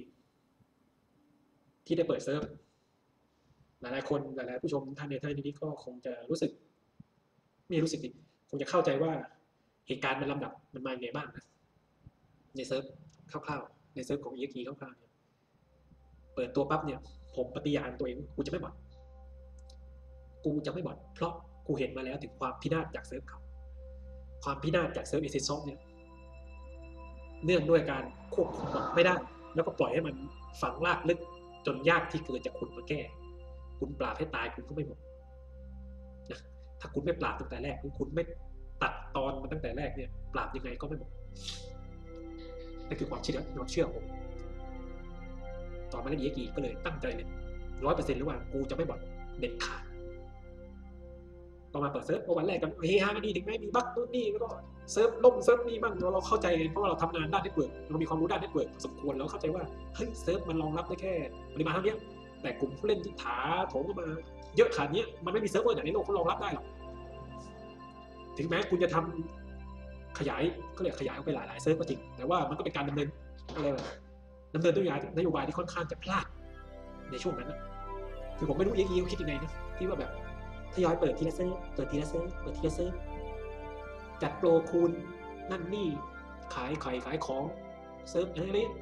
ที่ได้เปิดเซิร์ฟหลายๆคนหลายๆผู้ชมท่านในท่านนี้ก็คงจะรู้สึกไม่รู้สึกดิคงจะเข้าใจว่าเหตุการณ์มันลำดับมันมาอย่างไรบ้างนะในเซิร์ฟคร่าวๆในเซิร์ฟของ อี เอ็กซ์ อี คร่าวๆเนี่ยเปิดตัวปั๊บเนี่ยผมปฏิญาณตัวเองกูจะไม่บอทกูจะไม่บอทเพราะกูเห็นมาแล้วถึงความพินาศจากเซิร์ฟเขาความพินาศจากเซิร์ฟเอเซซอฟเนี่ยเนื่องด้วยการควบคุมบอทไม่ได้แล้วก็ปล่อยให้มันฝังรากลึกจนยากที่เกิดจากคุณมาแก้คุณปราบให้ตายคุณก็ไม่หมดนะถ้าคุณไม่ปราบตั้งแต่แรกคุณไม่ตัดตอนมาตั้งแต่แรกเนี่ยปราบยังไงก็ไม่หมดนั่นคือความเชื่อความเชื่อผมตอนมาเล่น อี เอ็กซ์ อี ก็เลยตั้งใจเลยร้อยเปอร์เซ็นต์เลยว่ากูจะไม่บอทเด็ดขาดพอมาเปิดเซิร์ฟวันแรกกันเฮฮากันดีถึงแม้มีบั๊กนู่นนี่แล้วก็เซิร์ฟล่มเซิร์ฟนี่บ้างเราเข้าใจเพราะว่าเราทำงานด้านเน็ตเวิร์กเรามีความรู้ด้านเน็ตเวิร์กสมควรเราเข้าใจว่าเฮ้ยเซิร์ฟมันรองรับได้แค่ปริมาณเท่านี้แต่กลุ่มผู้เล่นที่ถาโถมเข้ามาเยอะขนาดนี้มันไม่มีเซิร์ฟเวอร์ไหนในโลกเขารองรับได้หรอกถึงแม้คุณจะทำขยายก็เรียกขยายออกไปหลายๆเซิร์ฟก็จริงแต่ว่ามันก็เป็นการดำเนินอะไรดำเนินนโยบายนโยบายที่ค่อนข้างจะพลาดในช่วงนั้นนะคือผมไม่รู้เอ็กซ์ อี คิดยังไงนะที่ว่าแบบทยอยเปิดทีละเซิร์ฟเปิดทีละเซิร์ฟเปิดทีละเซิร์ฟจัดโปรคูณนั่นนี่ขายไข่ขายของเซิร์ฟอะไรนี้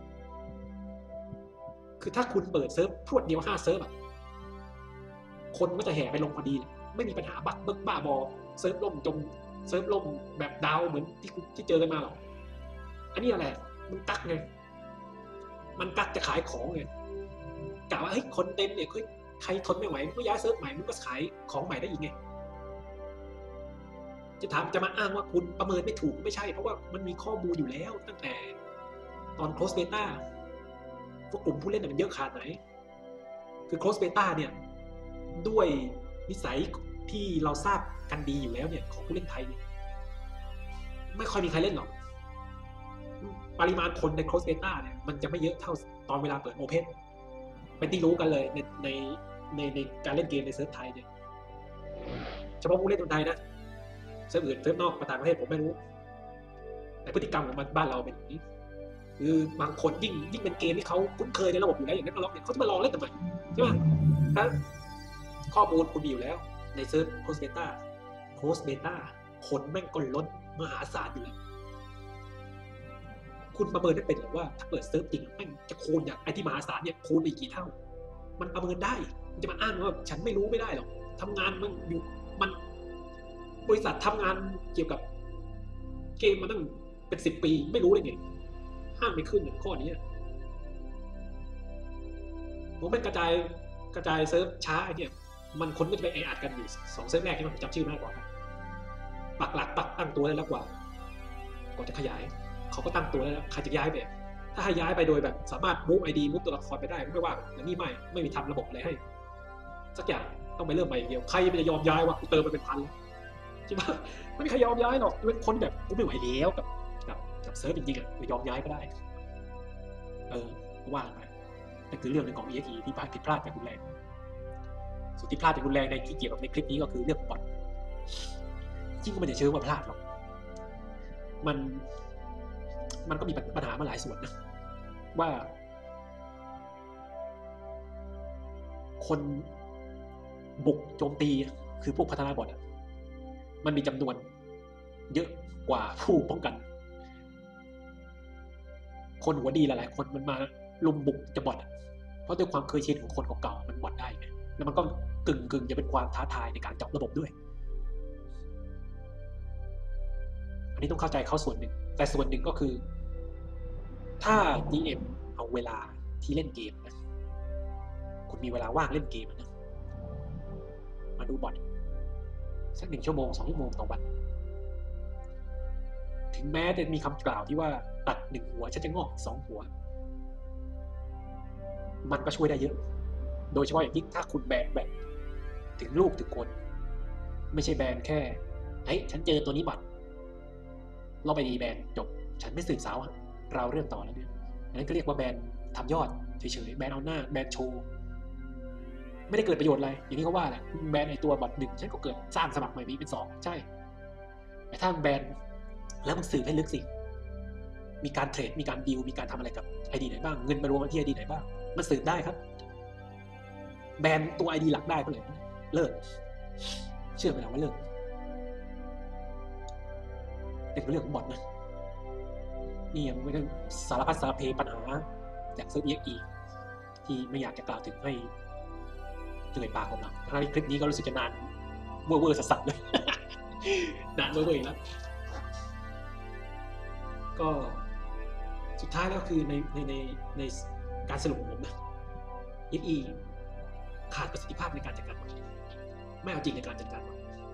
คือถ้าคุณเปิดเซิร์ฟพรวดเดียวห้าเซิร์ฟอะคนก็จะแห่ไปลงพอดีไม่มีปัญหาบั๊กเบิ้งบ้าบอเซิร์ฟล่มจมเซิร์ฟล่มแบบดาวเหมือนที่ที่เจอกันมาหรอกอันนี้อะไรมันกักไงมันกักจะขายของไงกะว่าเฮ้ยคนเต็มเนี่ยใครทนไม่ไหวก็ย้ายเซิร์ฟใหม่มันก็ขายของใหม่ได้อีกไงจะถามจะมาอ้างว่าคุณประเมินไม่ถูกไม่ใช่เพราะว่ามันมีข้อมูลอยู่แล้วตั้งแต่ตอน close beta พวกกลุ่มผู้เล่นมันเยอะขนาดไหนคือ close beta เนี่ยด้วยนิสัยที่เราทราบกันดีอยู่แล้วเนี่ยของผู้เล่นไทยเนี่ยไม่ค่อยมีใครเล่นหรอกปริมาณคนใน close beta เนี่ยมันจะไม่เยอะเท่าตอนเวลาเปิด open เป็นที่รู้กันเลยในในในในการเล่นเกมในเซิร์ฟไทยเนี่ยเฉพาะผู้เล่นคนไทยนะเซิร์ฟอื่นเซิร์ฟนอกต่างประเทศผมไม่รู้แต่พฤติกรรมของมันบ้านเราเป็นอย่างนี้คือบางคนยิ่งยิ่งเป็นเกมที่เขาคุ้นเคยในระบบอยู่แล้วอย่างนั้นก็ล็อกเนี่ยเขาจะมาลองเล่นทำไมใช่ไหมถ้าข้อมูลคุณมีอยู่แล้วในเซิร์ฟโคสเบต้าโคสเบต้าคนแม่งก็ล้นมหาศาลอยู่แล้วคุณประเมินได้เป็นหรือว่าถ้าเปิดเซิร์ฟจริงแม่งจะคูณอย่างไอที่มหาศาลเนี่ยคูณไปกี่เท่ามันประเมินได้มันจะมาอ้างว่าฉันไม่รู้ไม่ได้หรอกทำงานมันอยู่มันบริษัททำงานเกี่ยวกับเกมมาตั้งเป็นสิบปีไม่รู้เลยไงห้ามไม่ขึ้นข้อนี้ผมเป็นกระจายกระจายเซิร์ฟช้าเนี่ยมันคนก็จะไปแออัดกันอยู่สองเซิร์ฟแรกที่ผมจำชื่อไม่ได้ก่อนปักหลักปักตั้งตัวได้แล้วกว่าก่อนจะขยายเขาก็ตั้งตัวได้แล้วใครจะย้ายไปถ้าให้ย้ายไปโดยแบบสามารถมูฟไอดีมูฟตัวละครไปได้ไม่ว่าแต่นี่ไม่ไม่มีทำระบบอะไรให้สักอย่างต้องไปเริ่มใหม่เดียวใครจะยอมย้ายว่ากูเติมไปเป็นพันจริงปะไม่มีใครยอมย้ายหรอกเป็นคนแบบกูไม่ไหวแล้วกับกับกับเซิร์ฟจริงๆอ่ะยอมย้ายก็ได้เออว่าไปนั่นคือเรื่องหนึ่งของ อี เอ็กซ์ อี ที่ผิดพลาดอย่างรุนแรงสุดที่พลาดอย่างรุนแรงในที่เกี่ยวกับในคลิปนี้ก็คือเรื่องบอทจริงก็ไม่ได้เชิงว่าพลาดหรอกมันมันก็มีปัญหามาหลายส่วนนะว่าคนบุกโจมตีคือพวกพัฒนาบอทมันมีจำนวนเยอะกว่าผู้ป้องกันคนหัวดีหลายๆคนมันมาลุมบุกจะบอทเพราะด้วยความเคยชินของคนเก่าๆมันบอทได้ไงแล้วมันก็กึ่งกึ่งจะเป็นความท้าทายในการเจาะระบบด้วยอันนี้ต้องเข้าใจเขาส่วนหนึ่งแต่ส่วนหนึ่งก็คือถ้า ดี เอ็ม เอาเวลาที่เล่นเกมนะคุณมีเวลาว่างเล่นเกมนะมาดูบอทสักหนึ่งชั่วโมงสองชั่วโมงต่อวันถึงแม้จะมีคำกล่าวที่ว่าตัดหนึ่งหัวฉันจะงอกสองหัวมันก็ช่วยได้เยอะโดยเฉพาะอย่างยิ่งถ้าคุณแบนแบบถึงลูกถึงคนไม่ใช่แบนแค่เฮ้ยฉันเจอตัวนี้บอทเราไปดีแบนจบฉันไม่สืบสาวเราเรื่องต่อแล้วเนี่ยอันนั้นก็เรียกว่าแบนทำยอดเฉยๆแบนเอาหน้าแบนโชว์ไม่ได้เกิดประโยชน์อะไรอย่างนี้เขาว่าแหละแบนไอตัวบอทหนึ่งฉันก็เกิดสร้างสมัครใหม่เป็นสองใช่แต่ถ้าแบนแล้วมันสืบให้ลึกสิมีการเทรดมีการดีลมีการทำอะไรกับไอดีไหนบ้างเงินไปรวมกันที่ไอดีไหนบ้างมันสืบได้ครับแบนตัวไอดีหลักได้ก็เลยเลิกเชื่อไหมล่ะว่าเลิกเป็นเรื่องของบอทนะนี่ยังไม่ได้สารพัดสารเพปัญหาจากเซิร์ฟ อี เอ็กซ์ อี ที่ไม่อยากจะกล่าวถึงให้เอ่ยปากของเราถ้าคลิปนี้ก็รู้สึกจะนานเวอร์เวอร์สัสๆเลย นานเวอร์เวอร์แล้วก็สุดท้ายแล้วคือในในในในการสรุปของผมนะ อี เอ็กซ์ อี ขาดประสิทธิภาพในการจัดการมันไม่เอาจริงในการจัดการมัน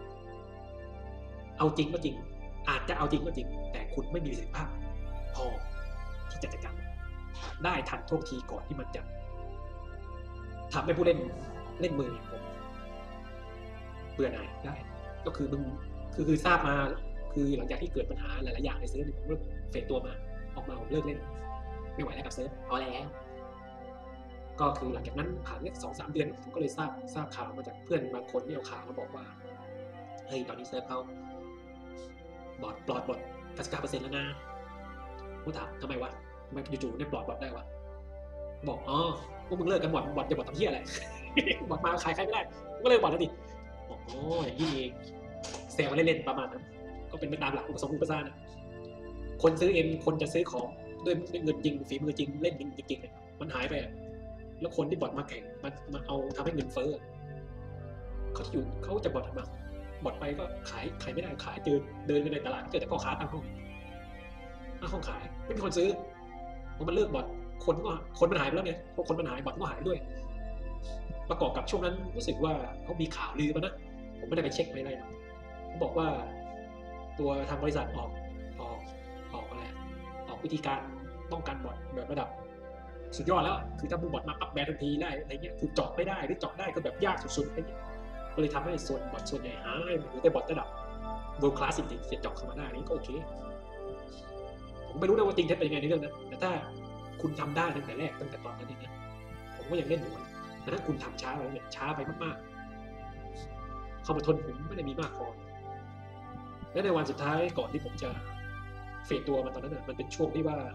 เอาจริงก็จริงอาจจะเอาจริงก็จริงแต่คุณไม่มีประสิทธิภาพพอที่จะจัดการได้ทันท่วงทีก่อนที่มันจะทำให้ผู้เล่นเล่นมือผมเบื่อหน่ายได้ก็คือมึงคือคือทราบมาคือหลังจากที่เกิดปัญหาหลายๆอย่างในเซิร์ฟผมก็เฟดตัวมาออกมาผมเลิกเล่นไม่ไหวแล้วกับเซิร์ฟพอแล้วก็คือหลังจากนั้นผ่านแค่สองสามเดือนผมก็เลยทราบทราบข่าวมาจากเพื่อนบางคนที่เอาข่าวมาบอกว่าเฮ้ยตอนนี้เซิร์ฟเขาบอดปลอดบอดเก้าสิบเก้าเปอร์เซ็นต์แล้วนะผมถามทำไมวะทำไมจู่ๆได้ปลอดบอดได้วะบอกอ๋อพวกมึงเลิกกันบอดบอดจะบอดทำเหี้ยอะไร บอดมาขายใครไม่ได้ก็เลยบอดแล้วดิบอกอ๋ออย่างนี้เองเซลล์เล่นๆประมาณนั้นก็เป็นไปตามหลักอุปสมบทอุปสรรคคนซื้อเอ็มคนจะซื้อของด้วยเงินจริงฝีมือจริงเล่นจริงๆมันหายไปแล้วคนที่บอดมาแข่งมันมาเอาทำให้เงินเฟ้อเขาที่อยู่เขาจะบอดมาบอดไปก็ขายขายไม่ได้ขายเดินเดินกันในตลาดเจอแต่พ่อค้าตั้งห้องตั้งห้องขายไม่มีคนซื้อพอมันเลิกบอดคนก็คนมันหายไปแล้วเนี่ยพอคนมันหายบอดก็หายด้วยประกอบกับช่วงนั้นรู้สึกว่าเขามีข่าวลือมานะผมไม่ได้ไปเช็คไปอะไรนะเขาบอกว่าตัวทางบริษัทออกออกออกอะไรออกวิธีการป้องกันบอทแบบระดับสุดยอดแล้วคือถ้ามึงบอทมาปั๊บแบนทันทีได้อะไรเงี้ยคือเจาะไม่ได้หรือเจาะได้ก็แบบยากสุดๆอะไรเงี้ยก็เลยทำให้ส่วนบอทส่วนใหญ่หายหรือแต่บอทระดับ world class จริงๆจะเจาะเข้ามาได้นี่ก็โอเคผมไม่รู้นะว่าจริงเท็จเป็นยังไงในเรื่องนั้นแต่ถ้าคุณทำได้ตั้งแต่แรกตั้งแต่ตอนนั้นเองนะผมก็ยังเล่นอยู่แต่ถ้าคุณทำช้าไปเนี่ยช้าไปมากๆความอดทนผมไม่ได้มีมากพอและในวันสุดท้ายก่อนที่ผมจะเฟดตัวมาตอนนั้นน่ะมันเป็นช่วงที่ว่า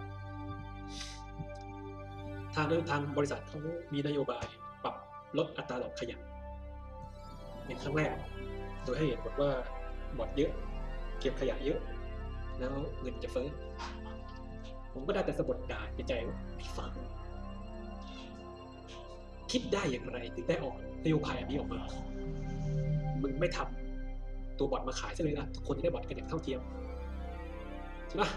ทางทางบริษัทเขามีนโยบายปรับลดอัตราดอกขยะเป็นครั้งแรกโดยให้เหตุผลว่าบอทเยอะเก็บขยะเยอะแล้วเงินจะเฟ้อผมก็ได้แต่สะบัดด่าในใจว่าไม่ฟังคิดได้อย่างไรถึงได้ออกนโยบายอันนี้ออกมามึงไม่ทำตัวบอทมาขายซะเลยล่ะทุกคนจะได้บอทกันอย่างเท่าเทียมใช่ปะ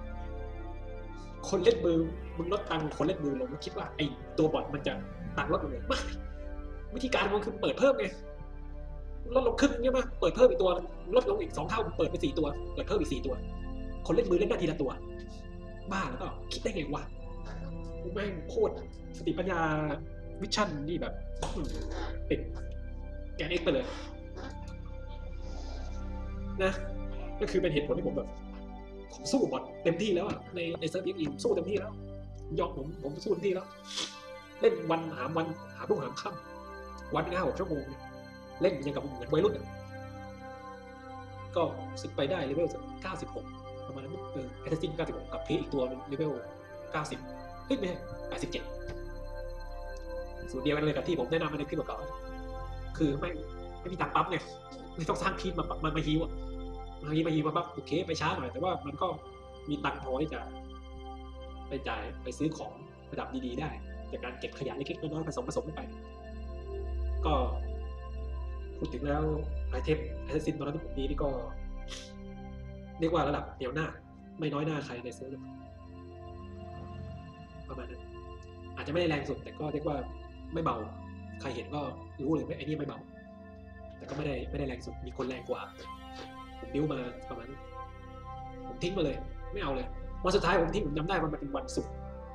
คนเล่นมือมึงลดตังค์คนเล่นมือลงมึงคิดว่าไอ้ตัวบอทมันจะตังค์ลดลงเลยไม่วิธีการมันคือเปิดเพิ่มไงลดลงครึ่งใช่ไหมเปิดเพิ่มอีกตัวลดลงอีกสองเท่าเปิดไปสี่ตัวเปิดเพิ่มอีกสี่ตัวคนเล่นมือเล่นได้ทีละตัวบ้าแล้วก็คิดได้ไงวะแม่งโคตรสติปัญญาวิชั่นนี่แบบติดแกนเอ็กไปเลยนะก็คือเป็นเหตุผลที่ผมแบบผมสู้บอทเต็มที่แล้วอะในในเซิร์ฟอีกสู้เต็มที่แล้วยอมผมผมสู้เต็มที่แล้วเล่นวันหามวันหาพวกหามค่ำวันห้าหกชั่วโมงเล่นยังกับเหมือนวัยรุ่นก็สึกไปได้เลเวลสักเก้าสิบหกประมาณนั้นเออแอสซิสต์เก้าสิบหกกับเพจอีกตัวเลเวลเก้าสิบเฮ้ยไม่ใช่แปดสิบเจ็ดสูตรเดียวกันเลยกับที่ผมแนะนำมาในคลิปก่อนคือไม่ไม่มีตังค์ปั๊บไงไม่ต้องสร้างพีทมามามาฮิวอ่ะมาฮิวมาฮิวมาปั๊บโอเคไปช้าหน่อยแต่ว่ามันก็มีตังค์พอที่จะไปจ่ายไปซื้อของระดับดีๆได้จากการเก็บขยะเล็กๆน้อยๆผสมผสมไปก็พูดถึงแล้วไอเทมแอสซิสต์ตอนนั้นที่ผมมีนี่ก็เรียกว่าระดับเดียวหน้าไม่น้อยหน้าใครในเซิร์ฟประมาณนั้นอาจจะไม่ได้แรงสุดแต่ก็เรียกว่าไม่เบาใครเห็นก็รู้เลยว่าไอ้นี่ไม่เบาแต่ก็ไม่ได้ไม่ได้แรงสุดมีคนแรงกว่าผมบิ้วมาประมาณผมทิ้งมาเลยไม่เอาเลยวันสุดท้ายผมทิ้งผมจำได้มันเป็นวันศุกร์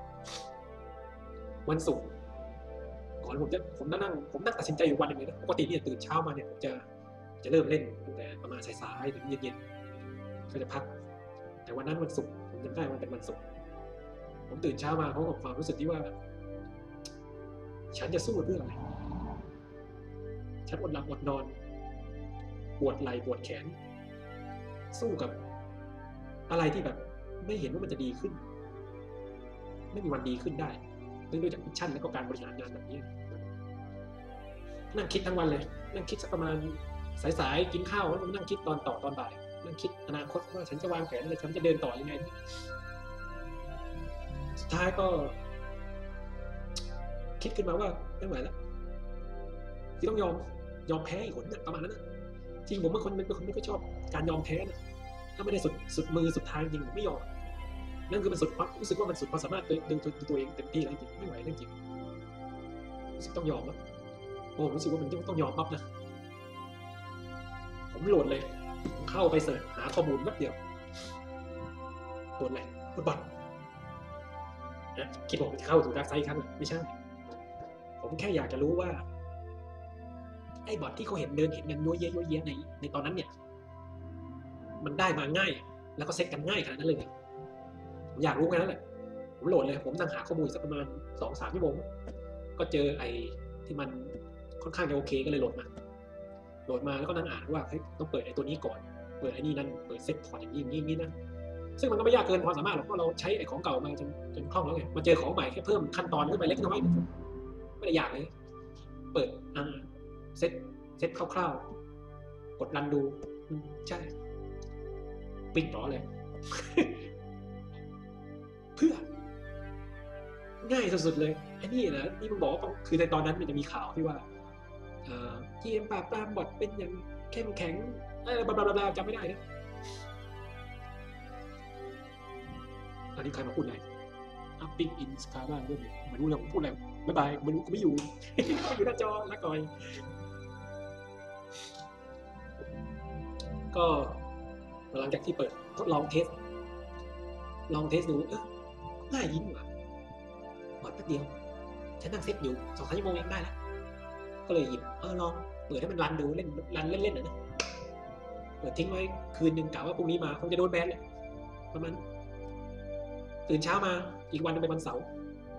วันศุกร์ก่อนผมจะผมนั่งผมนั่งตัดสินใจอยู่วันหนึ่งเลยนะปกติเนี่ยตื่นเช้ามาเนี่ยผมจะจะเริ่มเล่นตั้งแต่ประมาณสายๆถึงเย็นๆก็จะพักแต่วันนั้นวันศุกร์ผมจำได้มันเป็นวันศุกร์ผมตื่นเช้ามาพร้อมกับความรู้สึกที่ว่าฉันจะสู้เพื่ออะไรฉันอดหลับอดนอนปวดไหล่ปวดแขนสู้กับอะไรที่แบบไม่เห็นว่ามันจะดีขึ้นไม่มีวันดีขึ้นได้เนื่องด้วยจากมิชชั่นและก็การบริหารงานแบบนี้นั่งคิดทั้งวันเลยนั่งคิดสักประมาณสายๆกินข้าวแล้วนั่งคิดตอนต่อตอนบ่ายนั่งคิดอนาคตว่าฉันจะวางแผนอะไรฉันจะเดินต่อยังไงสุดท้ายก็คิดขึ้นมาว่าไม่ไหวแล้วที่ต้องยอมยอมแพ้อีกคนประมาณนั้นนะจริงผมเป็นคนเป็นคนไม่ค่อยชอบการยอมแพ้นะถ้าไม่ได้สุดสุดมือสุดท้ายจริงผมไม่ยอมนั่นคือมันสุดความรู้สึกว่ามันสุดความสามารถดึงตัวเองเต็มที่แล้วจริงไม่ไหวเรื่องจริงรู้สึกต้องยอมแล้วผมรู้สึกว่ามันต้องยอมปั๊บนะผมโหลดเลยผมเข้าไปเสิร์ชหาข้อมูลแป๊บเดียวโหลดเลยโหลดบอทนะคิดว่าผมจะเข้าสู่ดาร์กไซด์ครั้งนึงไม่ใช่ผมแค่อยากจะรู้ว่าไอ้บอทที่เขาเห็นเดินเห็นกันยั่วเย้ยั่วเย้ในในตอนนั้นเนี่ยมันได้มาง่ายแล้วก็เซ็ตกันง่ายขนาดนั้นเลยผมอยากรู้แค่นั้นแหละผมโหลดเลยผมนั่งหาข้อมูลสักประมาณสองสามชั่วโมงก็เจอไอ้ที่มันค่อนข้างจะโอเคก็เลยโหลดมาโหลดมาแล้วก็นั่งอ่านว่าเฮ้ยต้องเปิดไอ้ตัวนี้ก่อนเปิดไอ้นี่นั่นเปิดเซ็ตพอร์ตอย่างนี้อย่างนี้นี่นะซึ่งมันก็ไม่ยากเกินความสามารถหรอกเพราะเราใช้ไอ้ของเก่ามาจนจนคล่องแล้วไงมาเจอของใหม่แค่เพิ่มขั้นตอนขึ้นไปเล็กน้อยไม่ได้ยากเลยเปิดอ่าเซ็ตเซ็ตคร่าวๆกดรันดูใช่ปิดต่อเลย เพื่อง่ายสุดๆเลยไอ้นี่นะนี่มึงบอกว่าคือในตอนนั้นมันจะมีข่าวที่ว่าเกมปราบปรามบอทเป็นอย่างเข้มแข็งอะไรบลาบลาจำไม่ได้นะอันนี้ใครมาพูดอะไร Upping in Scala ด้วยไม่รู้เลยผมพูดอะไรบ๊ายบายไม่รู้กูไม่อยู่ ไม่อยู่หน้าจอละก่อยก็หลังจากที่เปิดทดลองเทสลองเทสดูเออง่ายยิ่งกว่าบอดแป๊บเดียวฉันนั่งเซตอยู่สองสามชั่วโมงเองได้แล้วก็เลยหยิบเออลองเปิดให้มันรันดูเล่นรันเล่นๆนะเปิดทิ้งไว้คืนหนึ่งกะว่าพรุ่งนี้มาคงจะโดนแบนเลยประมาณตื่นเช้ามาอีกวันนึงเป็นวันเสาร์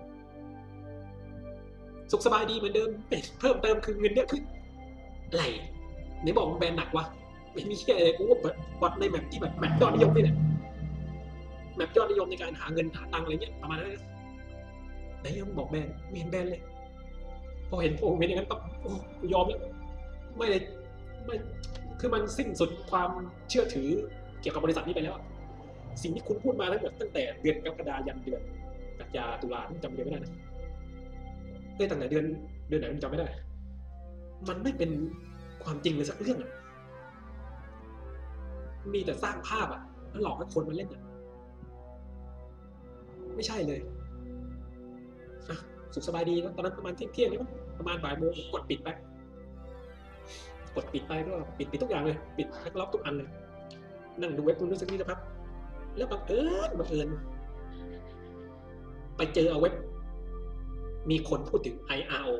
สุขสบายดีเหมือนเดิมเพิ่มเติมคือเงินเยอะขึ้นอะไรไหนบอกมันแบนหนักวะไม่มีแค่อะไรกูว่าบอทในแมปที่แบบแมปยอดนิยมนี่แหละแมปยอดนิยมในการหาเงินหาตังค์อะไรเงี้ยประมาณนั้นไหนยังบอกแบนไม่เห็นแบนเลยพอเห็นโอ้เห็นอย่างนั้นปั๊บโอ้กูยอมแล้วไม่เลยไม่คือมันสิ้นสุดความเชื่อถือเกี่ยวกับบริษัทนี้ไปแล้วสิ่งที่คุณพูดมาทั้งหมดตั้งแต่เดือนกรกฎาคมยันเดือนกันยาตุลาจำเดือนไม่ได้นะเอ้ยตั้งแต่เดือนเดือนไหนจำไม่ได้มันไม่เป็นความจริงเลยสักเรื่องอ่ะมีแต่สร้างภาพอ่ะแล้วหลอกให้คนมาเล่นอ่ะไม่ใช่เลยอ่ะสุขสบายดีตอนนั้นประมาณเที่ยงเที่ยงนี่มั้งประมาณบ่ายโมงกดปิดไปกดปิดไปก็ปิดปิดทุกอย่างเลยปิดแบ็คล็อกทุกอันเลยนั่งดูเว็บรู้สึกนี่นะครับแล้วบังเอิญบังเอิญไปเจอเอาเว็บมีคนพูดถึง ไอ อาร์ โอ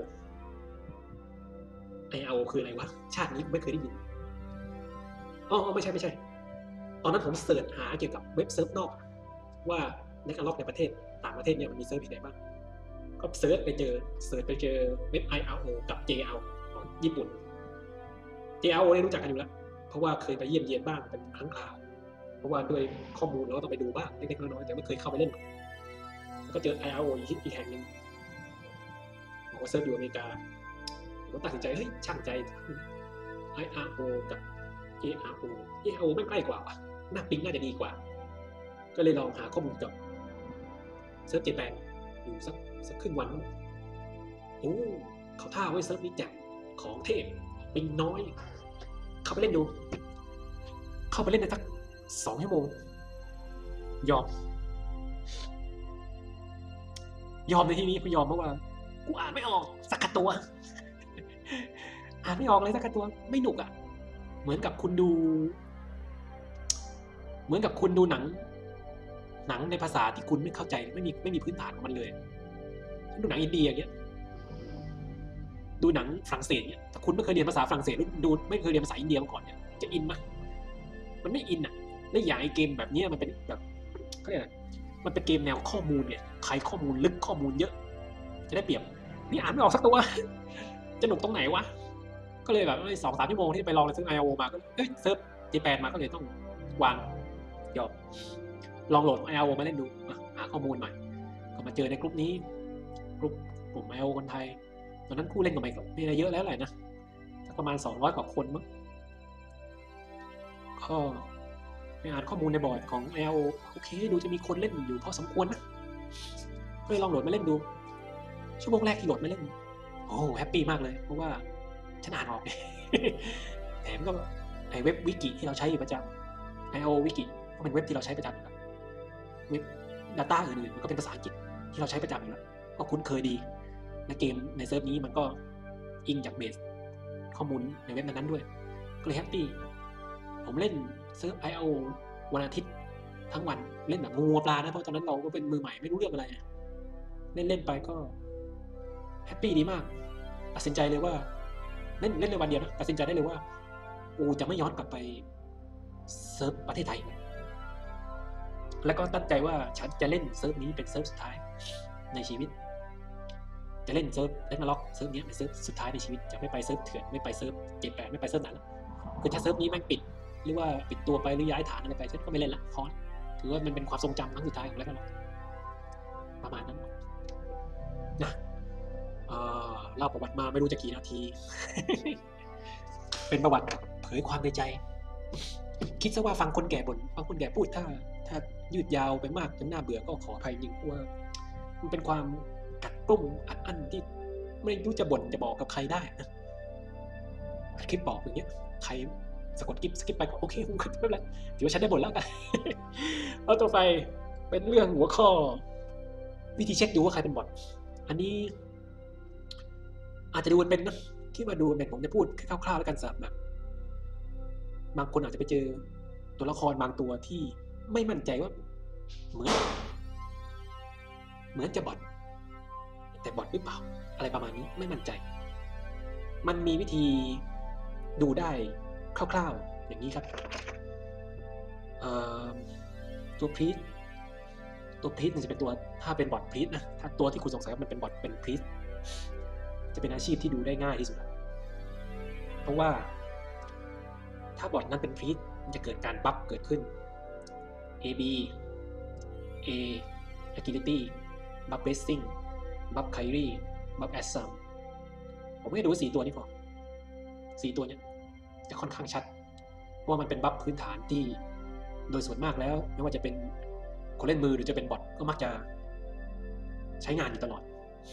ไอ อาร์ โอ คืออะไรวะชาตินี้ไม่เคยได้ยินอ๋อไม่ใช่ไม่ใช่ตอนนั้นผมเสิร์ชหาเกี่ยวกับเว็บเซิร์ฟนอกว่าในการล็อกในประเทศต่างประเทศเนี่ยมันมีเซิร์ฟที่ไหนบ้างก็เสิร์ชไปเจอเสิร์ชไปเจอเว็บ ไอ อาร์ โอ กับ เจ แอล ของญี่ปุ่น เจ แอล เนี่ยรู้จักกันอยู่แล้วเพราะว่าเคยไปเยี่ยมเยียนบ้างเป็นครั้งคราวเพราะว่าด้วยข้อมูลเราก็ต้องไปดูบ้างเล็กๆน้อยๆแต่ไม่เคยเข้าไปเล่นแล้วก็เจอ ไอ อาร์ โอ อีกแห่งหนึ่งผมก็เซิร์ชอยู่อเมริกาผมก็ตัดสินใจเฮ้ยช่างใจ ไอ อาร์ โอ กับ เจ อาร์ โอ เจ อาร์ โอ ไม่ใกล้กว่าว่ะหน้าปิงน่าจะดีกว่าก็เลยลองหาข้อมูลกับเซิร์ฟเจแปนอยู่สักสักครึ่งวันโอ้เขาท่าไว้เซิร์ฟนี้แจกของเทพปิงน้อยเข้าไปเล่นดูเข้าไปเล่นในสักสองชั่วโมงยอมยอมในที่นี้พยอมเพราะว่ากูอ่านไม่ออกสักตัวอ่านไม่ออกเลยสักตัวไม่หนุกอ่ะเหมือนกับคุณดูเหมือนกับคุณดูหนังหนังในภาษาที่คุณไม่เข้าใจไม่มีไม่มีพื้นฐานของมันเลยดูหนังอินเดียอย่างเงี้ยดูหนังฝรั่งเศสเนี่ยถ้าคุณไม่เคยเรียนภาษาฝรั่งเศสดูไม่เคยเรียนภาษาอินเดียมาก่อนเนี่ยจะอินไหมมันไม่อินอ่ะและอย่างไอเกมแบบนี้มันเป็นแบบเขาเรียกอะไรมันเป็นเกมแนวข้อมูลเนี่ยใครข้อมูลลึกข้อมูลเยอะจะได้เปรียบนี่อ่านไม่ออกสักตัวจะหนุกตรงไหนวะก็เลยแบบสองสามชั่วโมงที่ไปลองซื้อ ไอ อาร์ โอ มาก็เอ้ยเซิร์ฟเจแปนมาก็เลยต้องวางยอมลองโหลด ไอ อาร์ โอ มาเล่นดูหาข้อมูลหน่อยก็มาเจอในกลุ่มนี้กลุ่มกลุ่ม ไอ อาร์ โอ คนไทยตอนนั้นผู้เล่นก็ไม่ไม่ได้เยอะแล้วแหละนะประมาณสองร้อยกว่าคนมั้งก็ไปอ่านข้อมูลในบอร์ดของ ไอ อาร์ โอ โอเคดูจะมีคนเล่นอยู่พอสมควรนะก็เลยลองโหลดมาเล่นดูชั่วโมงแรกที่โหลดมาเล่นโอ้แฮปปี้มากเลยเพราะว่าฉันอ่านออกแถมก็ไอเว็บวิกิที่เราใช้อยู่ประจำ ไอ อาร์ โอ วิกิก็เป็นเว็บที่เราใช้ประจำอยู่แล้วเว็บ Data อื่นๆมันก็เป็นภาษาอังกฤษที่เราใช้ประจำอยู่แล้วก็คุ้นเคยดีและเกมในเซิร์ฟนี้มันก็อิงจากเบสข้อมูลในเว็บนั้นๆด้วยก็เลยแฮปปี้ผมเล่นเซิร์ฟ ไอ อาร์ โอ วันอาทิตย์ทั้งวันเล่นแบบงูปลานะเพราะตอนนั้นเราก็เป็นมือใหม่ไม่รู้เรื่องอะไรเล่นเล่นไปก็แฮปปี้ดีมากตัดสินใจเลยว่าเล่นเล่นในวันเดียวนะตัดสินใจได้เลยว่ากูจะไม่ย้อนกลับไปเซิร์ฟประเทศไทยแล้วก็ตั้งใจว่าฉันจะเล่นเซิร์ฟนี้เป็นเซิร์ฟสุดท้ายในชีวิตจะเล่นเซิร์ฟเล่นมาล็อกเซิร์ฟนี้เป็นเซิร์ฟสุดท้ายในชีวิตจะไม่ไปเซิร์ฟเถื่อนไม่ไปเซิร์ฟเจแปนไม่ไปเซิร์ฟไหนแล้วคือถ้าเซิร์ฟนี้แม่งปิดหรือว่าปิดตัวไปหรือย้ายฐานอะไรไปฉันก็ไม่เล่นละพอถือว่ามันเป็นความทรงจำครั้งสุดท้ายของแล้วกันประมาณนั้นนะเล่าประวัติมาไม่รู้จะกี่นาที เป็นประวัติเผยความในใจคิดซะว่าฟังคนแก่บ่นฟังคนแก่พูดถ้าถ้ายืดยาวไปมากจนน่าเบื่อก็ขออภัยจริงว่ามันเป็นความกัดกลุ่มอัดอั้นที่ไม่รู้จะบ่นจะบอกกับใครได้นะคลิปบอกอย่างเงี้ยใครสะกดกิ๊บสกิปไปก็โอเคผมขึ้นไม่เป็นไรถือว่าฉันได้บ่นแล้วกันแล้วต่อไปเป็นเรื่องหัวข้อวิธีเช็คดูว่าใครเป็นบอทอันนี้อาจจะดูเป็นนะที่มาดูเป็นผมจะพูดคร่าวๆแล้วกันสำหรับแบบบางคนอาจจะไปเจอตัวตัวละครบางตัวที่ไม่มั่นใจว่าเหมือนเหมือนจะบอทแต่บอทหรือเปล่าอะไรประมาณนี้ไม่มั่นใจมันมีวิธีดูได้คร่าวๆอย่างนี้ครับตัวพรีสตัวพรีสจะเป็นตัวถ้าเป็นบอทพรีสนะถ้าตัวที่คุณสงสัยว่ามันเป็นบอทเป็นพรีสจะเป็นอาชีพที่ดูได้ง่ายที่สุดเพราะว่าถ้าบอทนั้นเป็นพรีสมันจะเกิดการบัฟเกิดขึ้น A B A Agility บัฟ Blessing บัฟ Kyrie บัฟ Assam ผมไม่ดูสี่ตัวนี้พอสี่ตัวนี้จะค่อนข้างชัดเพราะว่ามันเป็นบัฟพื้นฐานที่โดยส่วนมากแล้วไม่ว่าจะเป็นคนเล่นมือหรือจะเป็นบอทก็มักจะใช้งานอยู่ตลอด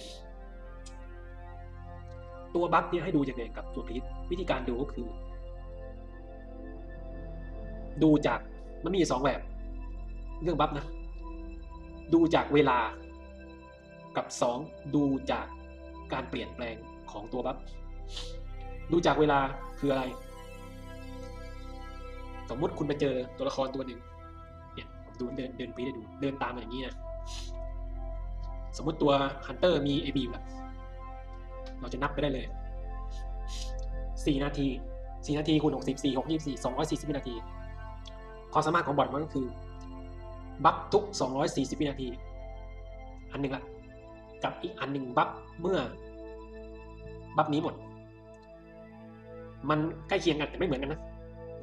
ตัวบัฟเนี่ยให้ดูยังไงกับตัวพรีสวิธีการดูก็คือดูจากมันมีสองแบบเรื่องบัฟนะดูจากเวลากับสองดูจากการเปลี่ยนแปลงของตัวบัฟดูจากเวลาคืออะไรสมมติคุณไปเจอตัวละครตัวหนึ่งเนี่ยผมดูเดินเดินไปได้ดูเดินตามอย่างนี้นะสมมติตัวฮันเตอร์มี เอ บี อยู่แล้วเราจะนับไปได้เลยสี่นาทีสี่นาทีคูณหกสิบ สี่ หก ยี่สิบสี่ สองร้อยสี่สิบวินาทีความสามารถของบอทมันก็คือบัฟทุกสองร้อยสี่สิบวินาทีอันหนึ่งละกับอีกอันหนึ่งบัฟเมื่อบัฟนี้หมดมันใกล้เคียงกันแต่ไม่เหมือนกันนะ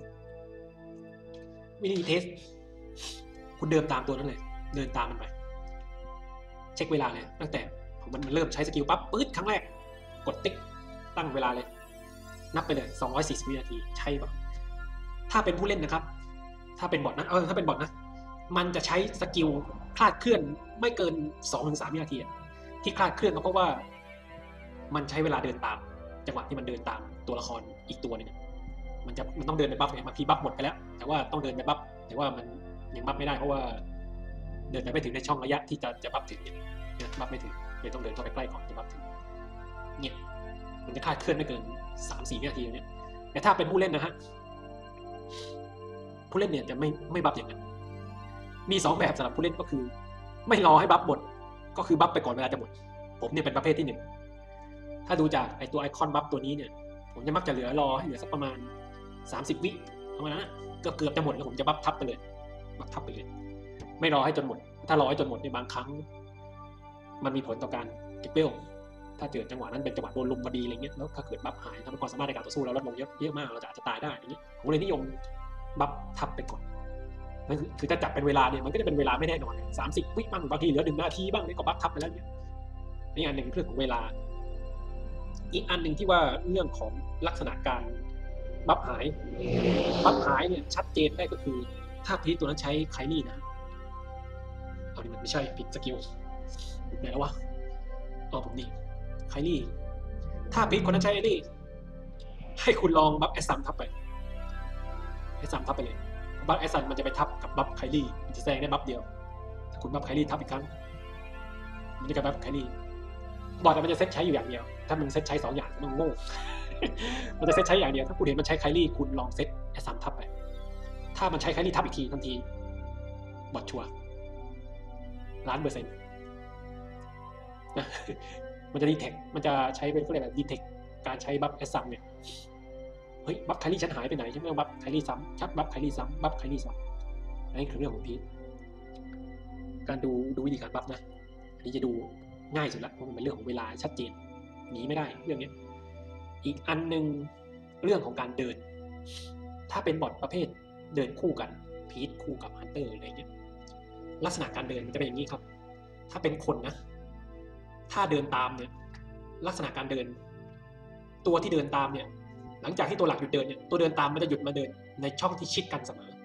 วิธีเทสคุณเดินตามตัวนั้นเลยเดินตามมันไปเช็คเวลาเลยตั้งแต่มันเริ่มใช้สกิลปั๊บปื๊ดครั้งแรกกดติ๊กตั้งเวลาเลยนับไปเลยสองร้อยสี่สิบวินาทีใช่ป่ะถ้าเป็นผู้เล่นนะครับถ้าเป็นบอทนะเออถ้าเป็นบอทนะมันจะใช้สกิลคลาดเคลื่อนไม่เกิน สองถึงสาม วินาทีที่คลาดเคลื่อนก็เพราะว่ามันใช้เวลาเดินตามจังหวะที่มันเดินตามตัวละครอีกตัวนึงมันจะมันต้องเดินไปบัฟไงบางทีบัฟหมดไปแล้วแต่ว่าต้องเดินไปบัฟแต่ว่ามันยังบัฟไม่ได้เพราะว่าเดินไปไม่ถึงในช่องระยะที่จะจะบัฟถึงเนี่ยบัฟไม่ถึงเลยต้องเดินเข้าไปใกล้ก่อนจะบัฟถึงเนี่ยมันจะคลาดเคลื่อนไม่เกิน สามถึงสี่ วินาทีเนี่ยแต่ถ้าเป็นผู้เล่นนะฮะผู้เล่นเนี่ยจะไม่ไม่บัฟอย่างนั้นมีสองแบบสำหรับผู้เล่นก็คือไม่รอให้บัฟหมดก็คือบัฟไปก่อนเวลาจะหมดผมเนี่ยเป็นประเภทที่หนึ่งถ้าดูจากไอตัวไอคอนบัฟตัวนี้เนี่ยผมจะมักจะเหลือรอให้เหลือสักประมาณสามสิบวิประมาณนั้นก็เกือบจะหมดแล้วผมจะบัฟทับไปเลยบัฟทับไปเลยไม่รอให้จนหมดถ้ารอให้จนหมดในบางครั้งมันมีผลต่อการเก็บเวลถ้าเจอจังหวะนั้นเป็นจังหวะโดนลุมพอดีอะไรเงี้ยแล้วถ้าเกิดบัฟหายทำให้ความสามารถในการต่อสู้เราลดลงเยอะเยอะมากเราจะอาจจะตายได้อย่างเงี้ยผมเลยนิยมบัฟทับไปก่อนนั่นคือถ้าจับเป็นเวลาเนี่ยมันก็จะเป็นเวลาไม่แน่นอนสามสิบวิบ้างบางทีเหลือหนึ่งนาทีบ้างนี่ก็บัฟทับไปแล้วเนี่ยนี่อันหนึ่งเรื่องของเวลาอีกอันหนึ่งที่ว่าเรื่องของลักษณะการบัฟหายบัฟหายเนี่ยชัดเจนได้ก็คือถ้าพีตัวนั้นใช้ไคลี่นะเอาดิมันไม่ใช่ผิดสกิลไหนแล้ววะเอาผมนี่ไคลี่ถ้าพีคนนั้นใช้ไอ้นี่ให้คุณลองบัฟแอสซัมทับไปแอสซัมทับไปเลยบัฟแอสซัมมันจะไปทับกับบัฟไคลี่มันจะแซงได้บัฟเดียวถ้าคุณบัฟไคลี่ทับอีกครั้งมันจะกลายบัฟไคลี่บอทมันจะเซตใช้อยู่อย่างเดียวถ้ามึงเซตใช้สองอย่างมึงโง่ มันจะเซตใช้อย่างเดียวถ้าคุณเห็นมันใช้ไคลี่คุณลองเซตแอสซัมทับไปถ้ามันใช้ไคลี่ทับอีกทีทันทีบอทชัวร์ล้านเปอร์เซ็นต์มันจะดีเทคมันจะใช้เป็นเขาเรียกอะไรดีเทคการใช้บัฟแอสซัมเนี่ยเฮ้ยบัฟไคลี่ฉันหายไปไหนฉันไม่ต้องบัฟไคลี่ซ้ำชักบัฟไคลี่ซ้ำบัฟไคลี่ซ้ำอันนี้คือเรื่องของพีทการดูดูวิธีการบัฟนะอันนี้จะดูง่ายสุดละเพราะมันเป็นเรื่องของเวลาชัดเจนหนีไม่ได้เรื่องนี้อีกอันนึงเรื่องของการเดินถ้าเป็นบอทประเภทเดินคู่กันพีทคู่กับฮันเตอร์อะไรเงี้ยลักษณะการเดินมันจะเป็นอย่างนี้ครับถ้าเป็นคนนะถ้าเดินตามเนี่ยลักษณะการเดินตัวที่เดินตามเนี่ยหลังจากที่ตัวหลักหยุดเดินเนี่ยตัวเดินตามมันจะหยุดมาเดินในช่องที่ชิดกันเสมอ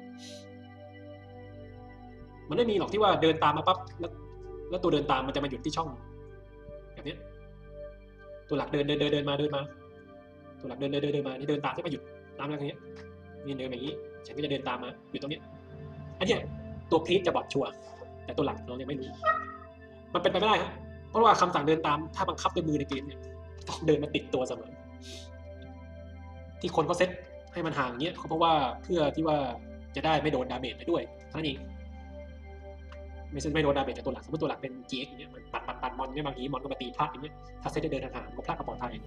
มันไม่มีหรอกที่ว่าเดินตามมาปั๊บแล้วแล้วตัวเดินตามมันจะมาหยุดที่ช่องแบบนี้ตัวหลักเดินเดินเดินเดินมาเดินมาตัวหลักเดินเดินเดินเดินมาที่เดินตามที่มาหยุดตามอะไรอย่างเงี้ยนี่เดินอย่างนี้ฉันก็จะเดินตามมาอยู่ตรงนี้อันนี้ตัวพลีทจะบอทชัวร์แต่ตัวหลักเราเนี่ยไม่รู้มันเป็นไปไม่ได้ครับเพราะว่าคำสั่งเดินตามถ้าบังคับด้วยมือในเกมเนี่ยต้องเดินมาติดตัวเสมอที่คนก็เซตให้มันห่างเงี้ยเพราะว่าเพื่อที่ว่าจะได้ไม่โดนดาเมจไปด้วยเท่านั้นเองไม่ใช่ไม่โดนดาเมจจากตัวหลักสมมติตัวหลักเป็น จี เอ็กซ์ อย่างเงี้ยมันปัดปัดปัดมอนเนี่ยบางทีมอนก็มาตีพลาดอย่างเงี้ยถ้าเซตได้เดินห่างๆก็พลาดก็ปลอดภัย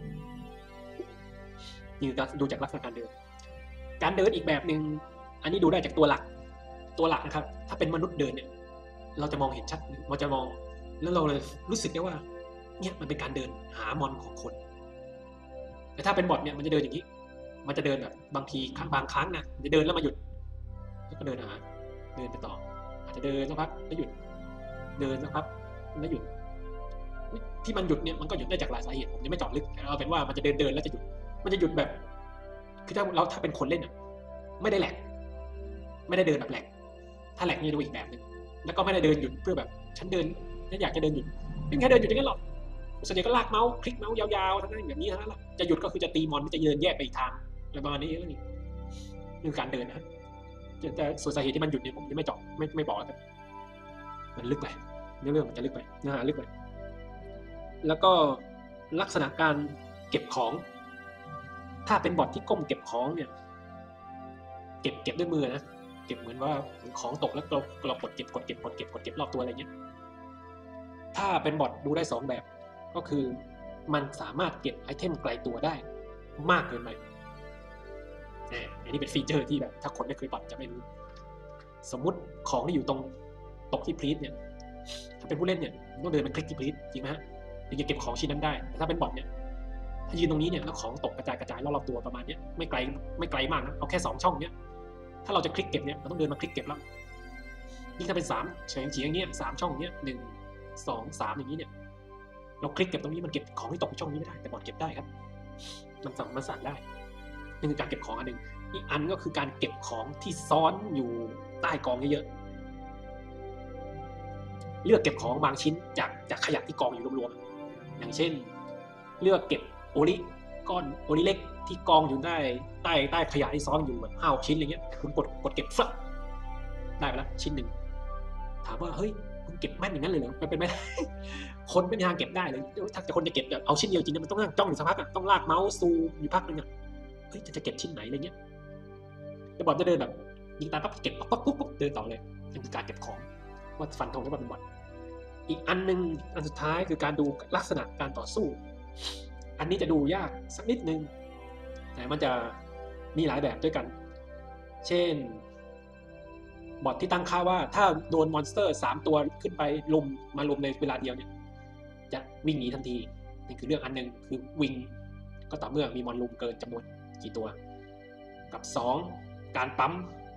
นี่ดูจากลักษณะการเดินการเดินอีกแบบหนึ่งอันนี้ดูได้จากตัวหลักตัวหลักนะครับถ้าเป็นมนุษย์เดินเนี่ยเราจะมองเห็นชัดเราจะมองแล้วเราเลยรู้สึกได้ว่าเนี่ยมันเป็นการเดินหามอนของคนแต่ถ้าเป็นบอทเนี่ยมันจะเดินอย่างนี้มันจะเดินแบบบางทีบางครั้งนะจะเดินแล้วมาหยุดแล้วก็เดินหาเดินไปต่ออาจจะเดินสักพักแล้วหยุดเดินสักพักแล้วหยุดที่มันหยุดเนี่ยมันก็หยุดได้จากหลายสาเหตุผมยังไม่เจาะลึกเอาเป็นว่ามันจะเดินเดินแล้วจะหยุดมันจะหยุดแบบคือถ้าเราถ้าเป็นคนเล่นอ่ะไม่ได้แหลกไม่ได้เดินแบบแหลกถ้าแหลกนี่ดูอีกแบบนึงแล้วก็ไม่ได้เดินหยุดเพื่อแบบฉันเดินฉันอยากจะเดินหยุดไม่แค่เดินหยุดอย่างนั้นหรอกส่วนใหญ่ก็ลากเมาส์คลิกเมาส์ยาวๆทั้งนั้นแบบนี้ทั้งนั้นแหละจะหยุดก็คือจะตีมอนจะเดินแยกไปอีกทางอะไรประมาณนี้นี่คือการเดินนะแต่ส่วนสาเหตุที่มันหยุดเนี่ยผมยังไม่เจาะไม่ไม่บอกแต่มันลึกไปเรื่องมันจะลึกไปเนื้อหาลึกไปแล้วก็ลักษณะการเก็บของถ้าเป็นบอทที่ก้มเก็บของเนี่ยเก็บเก็บด้วยมือนะเก็บเหมือนว่าของตกแล้วเราเรากดเก็บกดเก็บกดเก็บกดเก็บรอบตัวอะไรเงี้ยถ้าเป็นบอทดูได้สองแบบก็คือมันสามารถเก็บไอเทมไกลตัวได้มากเกินไปอันนี้เป็นฟีเจอร์ที่แบบถ้าคนไม่เคยบอทจะไม่รู้สมมุติของที่อยู่ตรงตกที่พลีทเนี่ยถ้าเป็นผู้เล่นเนี่ยต้องเดินไปคลิกที่พลีทจริงไหมฮะถึงจะเก็บของชิ้นนั้นได้แต่ถ้าเป็นบอทเนี่ยถ้ายืนตรงนี้เนี่ยแล้วของตกกระจายกระจายรอบๆตัวประมาณนี้ไม่ไกลไม่ไกลมากนะเอาแค่สองช่องเนี้ยถ้าเราจะคลิกเก็บเนี่ยเราต้องเดินมาคลิกเก็บแล้วยิ่งถ้าเป็นสามเฉียงเฉียงอย่างเงี้ยสามช่องเนี้ยหนึ่งสองสามอย่างนี้เนี่ยเราคลิกเก็บตรงนี้มันเก็บของที่ตกในช่องนี้ไม่ได้แต่บอทเก็บได้ครับมันสั่งมันสั่งได้นี่คือการเก็บของอันหนึ่งอีกอันก็คือการเก็บของที่ซ้อนอยู่ใต้กองเยอะๆเลือกเก็บของบางชิ้นจากจากขยะที่กองอยู่รวมๆอย่างเช่นเลือกเก็บโอริก้อนโอริเล็กที่กองอยู่ใต้ใต้ใต้ขยะที่ซ้อนอยู่แบบห้าชิ้นอะไรเงี้ยคุณกดกดเก็บฟลักได้ไปแล้วชิ้นหนึ่งถามว่าเฮ้ยคุณเก็บแม่นอย่างนั้นเลยเหรอมันเป็นไม่ได้คนไม่มีทางเก็บได้เลยถ้าจะคนจะเก็บแบบเอาชิ้นเดียวจริงมันต้องนั่งจ้องอยู่สักพักอ่ะต้องลากเมาส์ซูมอยู่พักนึงอ่ะเฮ้ยจะเก็บชิ้นไหนอะไรเงี้ยแต่บอทจะเดินแบบยิงตาปั๊บเก็บปั๊บปั๊บปุ๊บปุ๊บเดินต่อเลยนี่คือการเก็บของว่าฟันธงว่าเป็นบอทอีกอันนึงอันสุดท้ายคือการดูลักษณะการต่อสู้อันนี้จะดูยากสักนิดนึงแต่มันจะมีหลายแบบด้วยกัน เช่นบอทที่ตั้งค่าว่าถ้าโดนมอนสเตอร์สามตัวขึ้นไปลุมมาลุมในเวลาเดียวเนี่ยจะวิ่งหนีทันทีนี่คือเรื่องอันนึงคือวิ่งก็ต่อเมื่อมีมอนลุมเกินจำนวนกี่ตัวกับสองการปั๊ม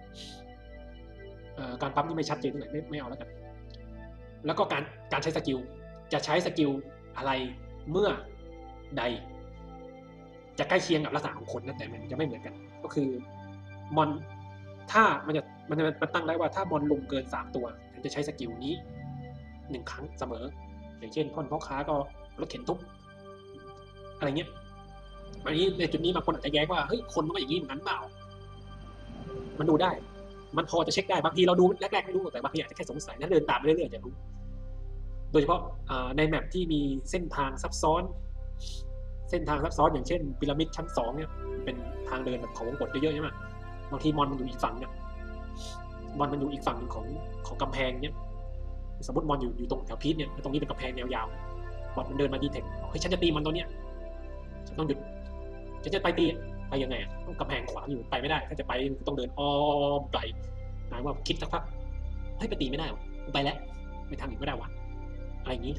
การปั๊มที่ไม่ชัดเจนเท่าไหร่ไม่ไม่เอาแล้วกันแล้วก็การการใช้สกิลจะใช้สกิลอะไรเมื่อใดจะใกล้เคียงกับลักษณะของคนนะแต่มันจะไม่เหมือนกันก็คือมอนถ้ามันจะมันจะมันตั้งได้ว่าถ้ามอนลุมเกินสามตัวมันจะใช้สกิลนี้หนึ่งครั้งเสมออย่างเช่นพ่นพ่อค้าก็รถเข็นทุบอะไรเงี้ยอันนี้ในจุดนี้บางคนอาจจะแย้งว่าเฮ้ยคนมันก็อย่างนี้เหมือนกันเปล่ามันดูได้มันพอจะเช็คได้บางทีเราดูแรกๆไม่รู้แต่บางทีอาจจะแค่สงสัยนั้นเดินตามไปเรื่อยๆจะรู้โดยเฉพาะในแมปที่มีเส้นทางซับซ้อนเส้นทางซับซ้อนอย่างเช่นพีระมิดชั้นสองเนี่ยเป็นทางเดินแบบของวงกฏเยอะๆใช่ไหมบางทีมอนมันอยู่อีกฝั่งเนี่ยมอนมันอยู่อีกฝั่งนึงของของกำแพงเนี่ยสมมติมอนอยู่อยู่ตรงแถวพีชเนี่ยตรงนี้เป็นกำแพงแนวยาวบอทมันเดินมาดีเทคเฮ้ยฉันจะตีมันตัวเนี้ยฉันต้องหยุดฉันจะไปตีไปยังไงต้องกำแพงขวางอยู่ไปไม่ได้ถ้าจะไปต้องเดินอ้อมไกลหมายว่าคิดสักพักเฮ้ยไปตีไม่ได้หรอไปแล้วไปทางอื่นไม่ได้วะอะไรอย่างนี้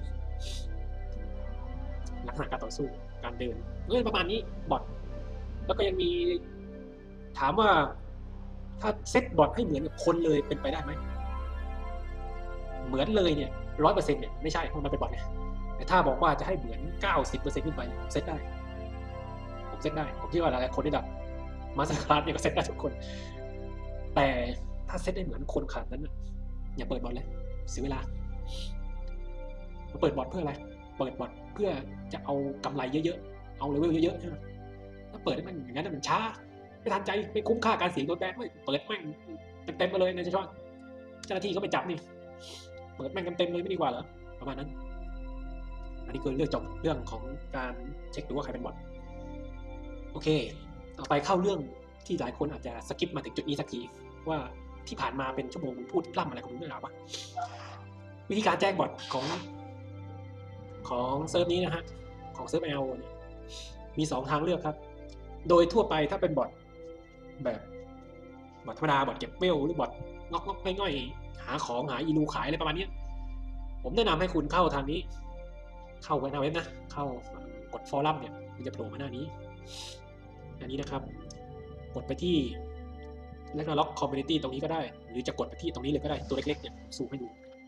ลักษณะการต่อสู้การเดินเรื่องประมาณนี้บอทแล้วก็ยังมีถามว่าถ้าเซตบอทให้เหมือนกับคนเลยเป็นไปได้ไหมเหมือนเลยเนี่ยร้อยเปอร์เซ็นต์เนี่ยไม่ใช่เพราะมันเป็นบอทไงแต่ถ้าบอกว่าจะให้เหมือนเก้าสิบเปอร์เซ็นต์ขึ้นไปเซตได้ผมเซตได้ผมคิดว่าหลายๆคนที่ดับมาสคาร์ดเนี่ยก็เซตได้ทุกคนแต่ถ้าเซตได้เหมือนคนขนาดนั้นอย่าเปิดบอทเลยเสียเวลาเปิดบอทเพื่ออะไรเปิดบอทเพื่อจะเอากำไรเยอะๆเอาเลเวลเยอะๆใช่ไหมถ้าเปิดให้มันอย่างนั้นมันช้าไม่ทันใจไม่คุ้มค่าการเสียโดนแบนด้วยเปิดแม่งเต็มๆมาเลยนะจะชอบเจ้าหน้าที่ก็ไปจับนี่เปิดแม่งเต็มๆเลยไม่ดีกว่าเหรอประมาณนั้นอันนี้คือเรื่องจบเรื่องของการเช็คดูว่าใครเป็นบอทโอเคต่อไปเข้าเรื่องที่หลายคนอาจจะสกิปมาถึงจุดนี้สักทีว่าที่ผ่านมาเป็นชั่วโมงมึงพูดล่ำอะไรของมึงไม่หรอวะวิธีการแจ้งบอทของของเซิร์ฟนี้นะฮะของเซิร์ฟ แอล เนี่ยมีสองทางเลือกครับโดยทั่วไปถ้าเป็นบอทแบบบอทธรรมดาบอทเก็บเวลหรือบอทงอกๆง่อยๆหาของหาอีลูขายอะไรประมาณนี้ผมแนะนำให้คุณเข้าทางนี้เข้าไปหน้าเว็บนะเข้ากดฟอรัมเนี่ยมันจะโผล่มาหน้านี้อันนี้นะครับกดไปที่แล้วก็ล็อกคอมมูนิตี้ตรงนี้ก็ได้หรือจะกดไปที่ตรงนี้เลยก็ได้ตัวเล็กๆเนี่ยซูมให้ดู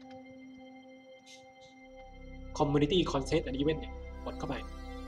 Community Consent and Event เนี่ยกดเข้าไป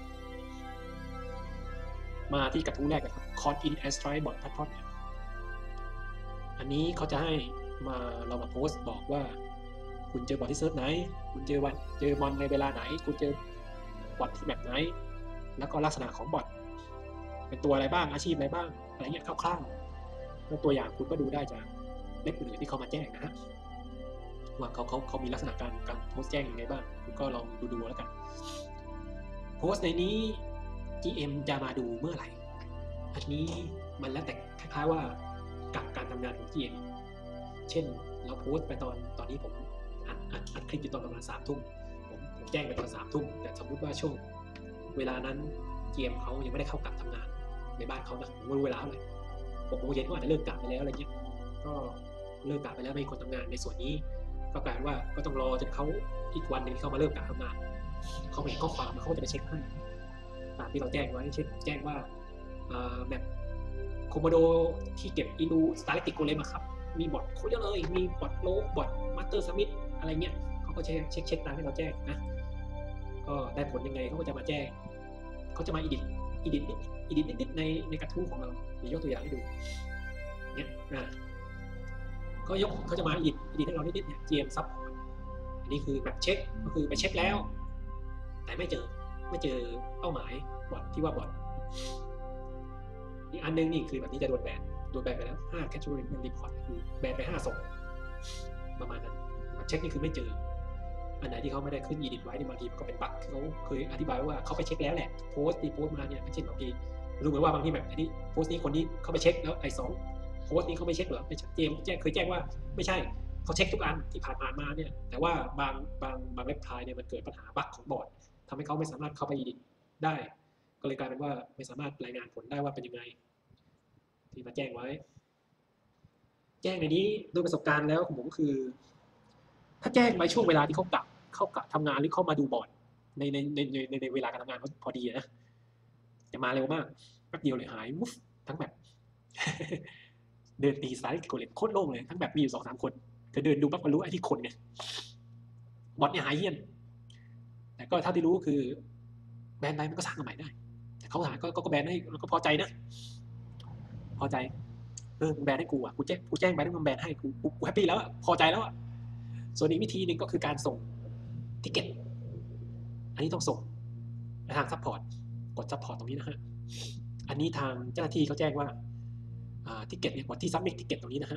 มาที่กระทู้แรกนะครับ Call in and Strike Bot Platform เนี่ยอันนี้เขาจะให้มาเรามาโพสต์บอกว่าคุณเจอบอทที่เซิร์ฟไหนคุณเจอวันเจอบอทในเวลาไหนคุณเจอบอทที่แบบไหนแล้วก็ลักษณะของบอทเป็นตัวอะไรบ้างอาชีพอะไรบ้างอะไรเงี้ยคร่าวๆแล้วตัวอย่างคุณก็ดูได้จากเล็บอื่นๆที่เขามาแจ้งนะฮะว่าเขาเขาเขามีลักษณะการการโพสต์แจ้งยังไงบ้างคุณก็ลองดูดูแล้วกันโพสต์ในนี้ จี เอ็ม จะมาดูเมื่อไหร่อันนี้มันแล้วแต่คล้ายๆว่ากับการทำงานของ จี เอ็ม เช่นเราโพสต์ไปตอนตอนนี้ผมอัดอัดอัดคลิปอยู่ตอนประมาณสามทุ่มผมผมแจ้งไปตอนสามทุ่มแต่สมมติว่าช่วงเวลานั้น จี เอ็ม เขายังไม่ได้เข้ากลับทำงานในบ้านเขานะผมไม่รู้เวลาเลยหกโมงเย็นก็อาจจะเลิกกลับไปแล้วอะไรเงี้ยก็เลิกกลับไปแล้วไม่มีคนทำงานในส่วนนี้ก็แปลว่าก็ต้องรอจนเขาอีกวันหนึ่งที่เขามาเริ่มกลับทำงานเขาเห็นข้อความเขาก็จะไปเช็คให้ตามที่เราแจ้งไว้เช่นแจ้งว่าแบบโคโมโดที่เก็บอีลูสตาร์เลติกโกเลมครับมีบอทโคตรเยอะเลยมีบอทโลบอทมาสเตอร์สมิธอะไรเงี้ยเขาก็เช็คเช็คเช็คตามที่เราแจ้งนะก็ได้ผลยังไงเขาก็จะมาแจ้งเขาจะมาอีดิทอีดิทอีดิทนิดๆในในกระทู้ของเราเดี๋ยวยกตัวอย่างให้ดูเนี่ยนะก็ยกเขาจะมาอีดิทอีดิทให้เรานิดๆเนี่ย จี เอ็ม ซับอันนี้คือแบบเช็คก็คือไปเช็คแล้วแต่ไม่เจอไม่เจอเป้าหมายบอทที่ว่าบอทอีกอันนึงนี่คือแบบนี้จะโดนแบนโดนแบนไปแล้วห้า category report คือแบนไปห้าศพประมาณนั้นเช็คนี่คือไม่เจออันไหนที่เขาไม่ได้ขึ้น edit ไว้ในบางทีมันก็เป็นบั๊กเขาเคยอธิบายว่าเขาไปเช็คแล้วแหละโพสต์ที่โพสต์มาเนี่ยเช่นบางทีรู้ไหมว่าบางทีแบบอันนี้โพสต์นี้คนนี้เขาไปเช็คแล้วไอ้สองโพสต์นี้เขาไม่เช็คเหรอไม่ชัดเจนแจ้งเคยแจ้งว่าไม่ใช่เขาเช็คทุกอันที่ผ่านผ่านมาเนี่ยแต่ว่าบางบางบางเว็บไซต์เนี่ยมันเกิดปัญหาบั๊กของบอร์ดทำให้เขาไม่สามารถเข้าไป edit ได้ก็เลยกลายเป็นว่าไม่สามารถรายงานผลได้ว่าเป็นยังไงที่มาแจ้งไว้แจ้งในนี้โดยประสบการณ์แล้วของผมคือถ้าแจ้งไว้ช่วงเวลาที่เขากลับเขากลับทำงานหรือเขามาดูบอร์ดในในในในในเวลาการทำงานเขาพอดีนะจะมาเร็วมากแป๊บเดียวเลยหายวุ้ฟทั้งแบบ เดินตีสไลด์โคตรโคตรโล่งเลยทั้งแบบมีอยู่สองสามคนจะเดินดูปั๊บก็รู้ไอ้ที่คนเนี่ยบอร์ดเนี่ยหายเหี้ยนแต่ก็เท่าที่รู้คือแบนไปมันก็สร้างใหม่ได้แต่เขาหาก็ก็แบนให้เราก็พอใจนะพอใจเออมึงแบนให้กูอ่ะกูแจ้งกูแจ้งไปแล้วมึงแบนให้กูกูแฮปปี้แล้วอ่ะพอใจแล้วอ่ะส่วนอีกวิธีหนึ่งก็คือการส่งทิเก็ตอันนี้ต้องส่งไปทางซัพพอร์ตกดซัพพอร์ตตรงนี้นะฮะอันนี้ทางเจ้าหน้าที่เขาแจ้งว่าทิเก็ตเนี่ยกดที่ซับมิททิเก็ตตรงนี้นะฮะ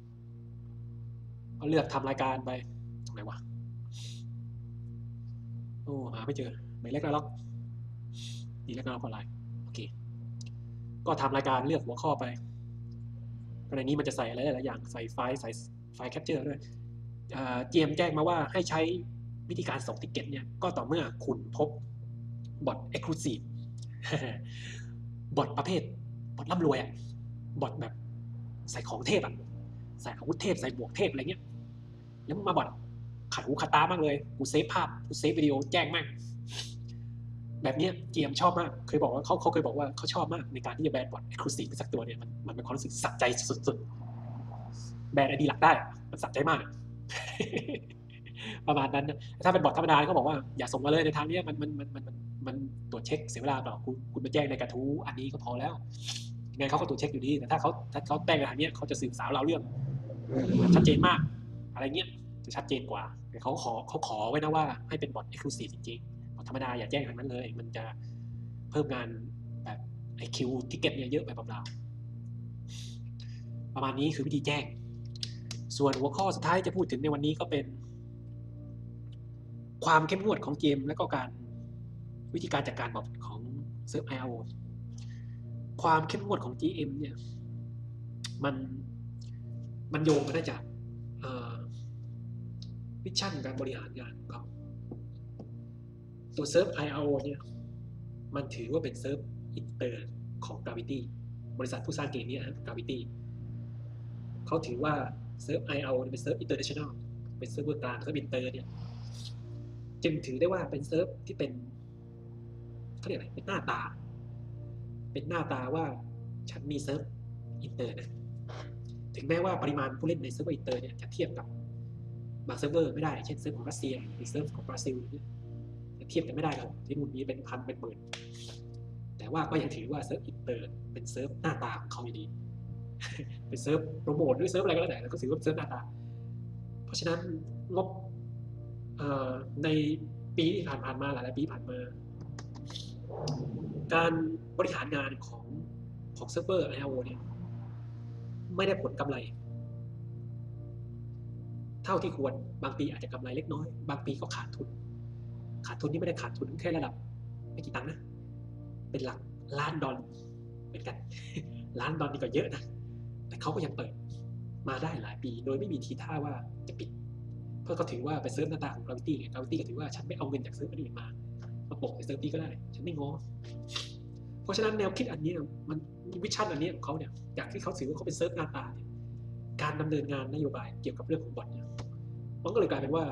ก็เลือกทำรายการไปตรงไหนวะโอ้หาไม่เจอหมายเลขแล้วล็อกดีแล้วก็ล็อกออนไลน์โอเคก็ทำรายการเลือกหัวข้อไปในนี้มันจะใส่อะไรหลายอย่างใส่ไฟล์ใส่ไฟล์แคปเจอร์ด้วยจี เอ็ม แจ้งมาว่าให้ใช้วิธีการส่งติ๊กเก็ตเนี่ยก็ต่อเมื่อคุณพบบอท exclusive บอทประเภทบอทร่ำรวยอ่ะบอทแบบใส่ของเทพอ่ะใส่อาวุธเทพใส่บวกเทพอะไรเงี้ยแล้วมาบอทขัดหูขัดตามากเลยกูเซฟภาพกูเซฟวิดีโอแจ้งมากแบบนี้ จี เอ็ม ชอบมากเคยบอกว่าเขาเขาเคยบอกว่าเขาชอบมากในการที่จะแบนบอท exclusive สักตัวเนี่ยมันมันเป็นความรู้สึกสะใจสุดๆแบนไอดีหลักได้มันสะใจมากประมาณนั้นถ้าเป็นบอทธรรมดาเขาบอกว่าอย่าส่งมาเลยในทางนี้มันมันมันมันมันตรวจเช็คเสียเวลาเปล่าคุณคุณมาแจ้งในกระทู้อันนี้ก็พอแล้วยังไงเขาก็ตรวจเช็คอยู่ดีแต่ถ้าเขาถ้าเขาแจ้งในทางนี้เขาจะสืบสาวเราเรื่องชัดเจนมากอะไรเงี้ยจะชัดเจนกว่าแต่เขาขอเขาขอไว้นะว่าให้เป็นบอท exclusive จริงๆบอทธรรมดาอย่าแจ้งทางนั้นเลยมันจะเพิ่มงานแบบไอคิวทิเก็ตเนี่ยเยอะไปเปล่าๆประมาณนี้คือวิธีแจ้งส่วนหัวข้อสุดท้ายจะพูดถึงในวันนี้ก็เป็นความเข้มงวดของเกมและก็การวิธีการจัดการบอทของเซิร์ฟ ไอ โอ ความเข้มงวดของ จี เอ็ม เนี่ยมันมันโยงมาได้จากวิชั่นการบริหารงานของเขาตัวเซิร์ฟ ไอ อาร์ โอ เนี่ยมันถือว่าเป็นเซิร์ฟอินเตอร์ของ Gravity บริษัทผู้สร้างเกมนี้นะ Gravity เขาถือว่าเซิร์ฟ ไอ อาร์ โอ เป็นเซิร์ฟ international เป็นเซิร์ฟเวอร์กลางเซิร์ฟอินเตอร์เนี่ยจึงถือได้ว่าเป็นเซิร์ฟที่เป็นเขาเรียกอะไรเป็นหน้าตาเป็นหน้าตาว่าฉันมีเซิร์ฟอินเตอร์นะถึงแม้ว่าปริมาณผู้เล่นในเซิร์ฟเวอร์อินเตอร์เนี่ยจะเทียบกับบางเซิร์ฟเวอร์ไม่ได้เช่นเซิร์ฟของรัสเซียหรือเซิร์ฟของบราซิลเนี่ยเทียบกันไม่ได้ครับที่นู่นมีเป็นพันเป็นหมื่นแต่ว่าก็ยังถือว่าเซิร์ฟอินเตอร์เป็นเซิร์ฟหน้าตาของเขาอยู่ดีเป็นเซิร์ฟโปรโมทหรือเซิร์ฟอะไรก็แล้วแต่แล้วก็ถือว่าเซิร์ฟหน้าตาเพราะฉะนั้นงบในปีที่ผ่านๆมาหลายๆปีผ่านมาการบริหารงานของของเซิร์ฟเวอร์ ไอ อาร์ โอ เนี่ยไม่ได้ผลกำไรเท่าที่ควรบางปีอาจจะกำไรเล็กน้อยบางปีก็ขาดทุนขาดทุนนี่ไม่ได้ขาดทุนแค่ระดับไม่กี่ตังค์นะเป็นหลักล้านดอลเหมือนกันล้านดอลนี่ก็เยอะนะแต่เขาก็ยังเปิดมาได้หลายปีโดยไม่มีทีท่าว่าจะปิดเพราะเขาถือว่าเป็นเซิร์ฟหน้าตาของ Gravity ไง Gravity ก็ถือว่าฉันไม่เอาเงินจากเซิร์ฟอื่นมามาปกในเซิร์ฟนี้ก็ได้ฉันไม่ง้อเพราะฉะนั้นแนวคิดอันนี้มันวิชั่นอันนี้ของเขาเนี่ยจากที่เขาถือว่าเขาเป็นเซิร์ฟหน้าตาเนี่ยการดำเนินงานนโยบายเกี่ยวกับเรื่องของบอทเนี่ยมันก็เลยกลายเป็นว่า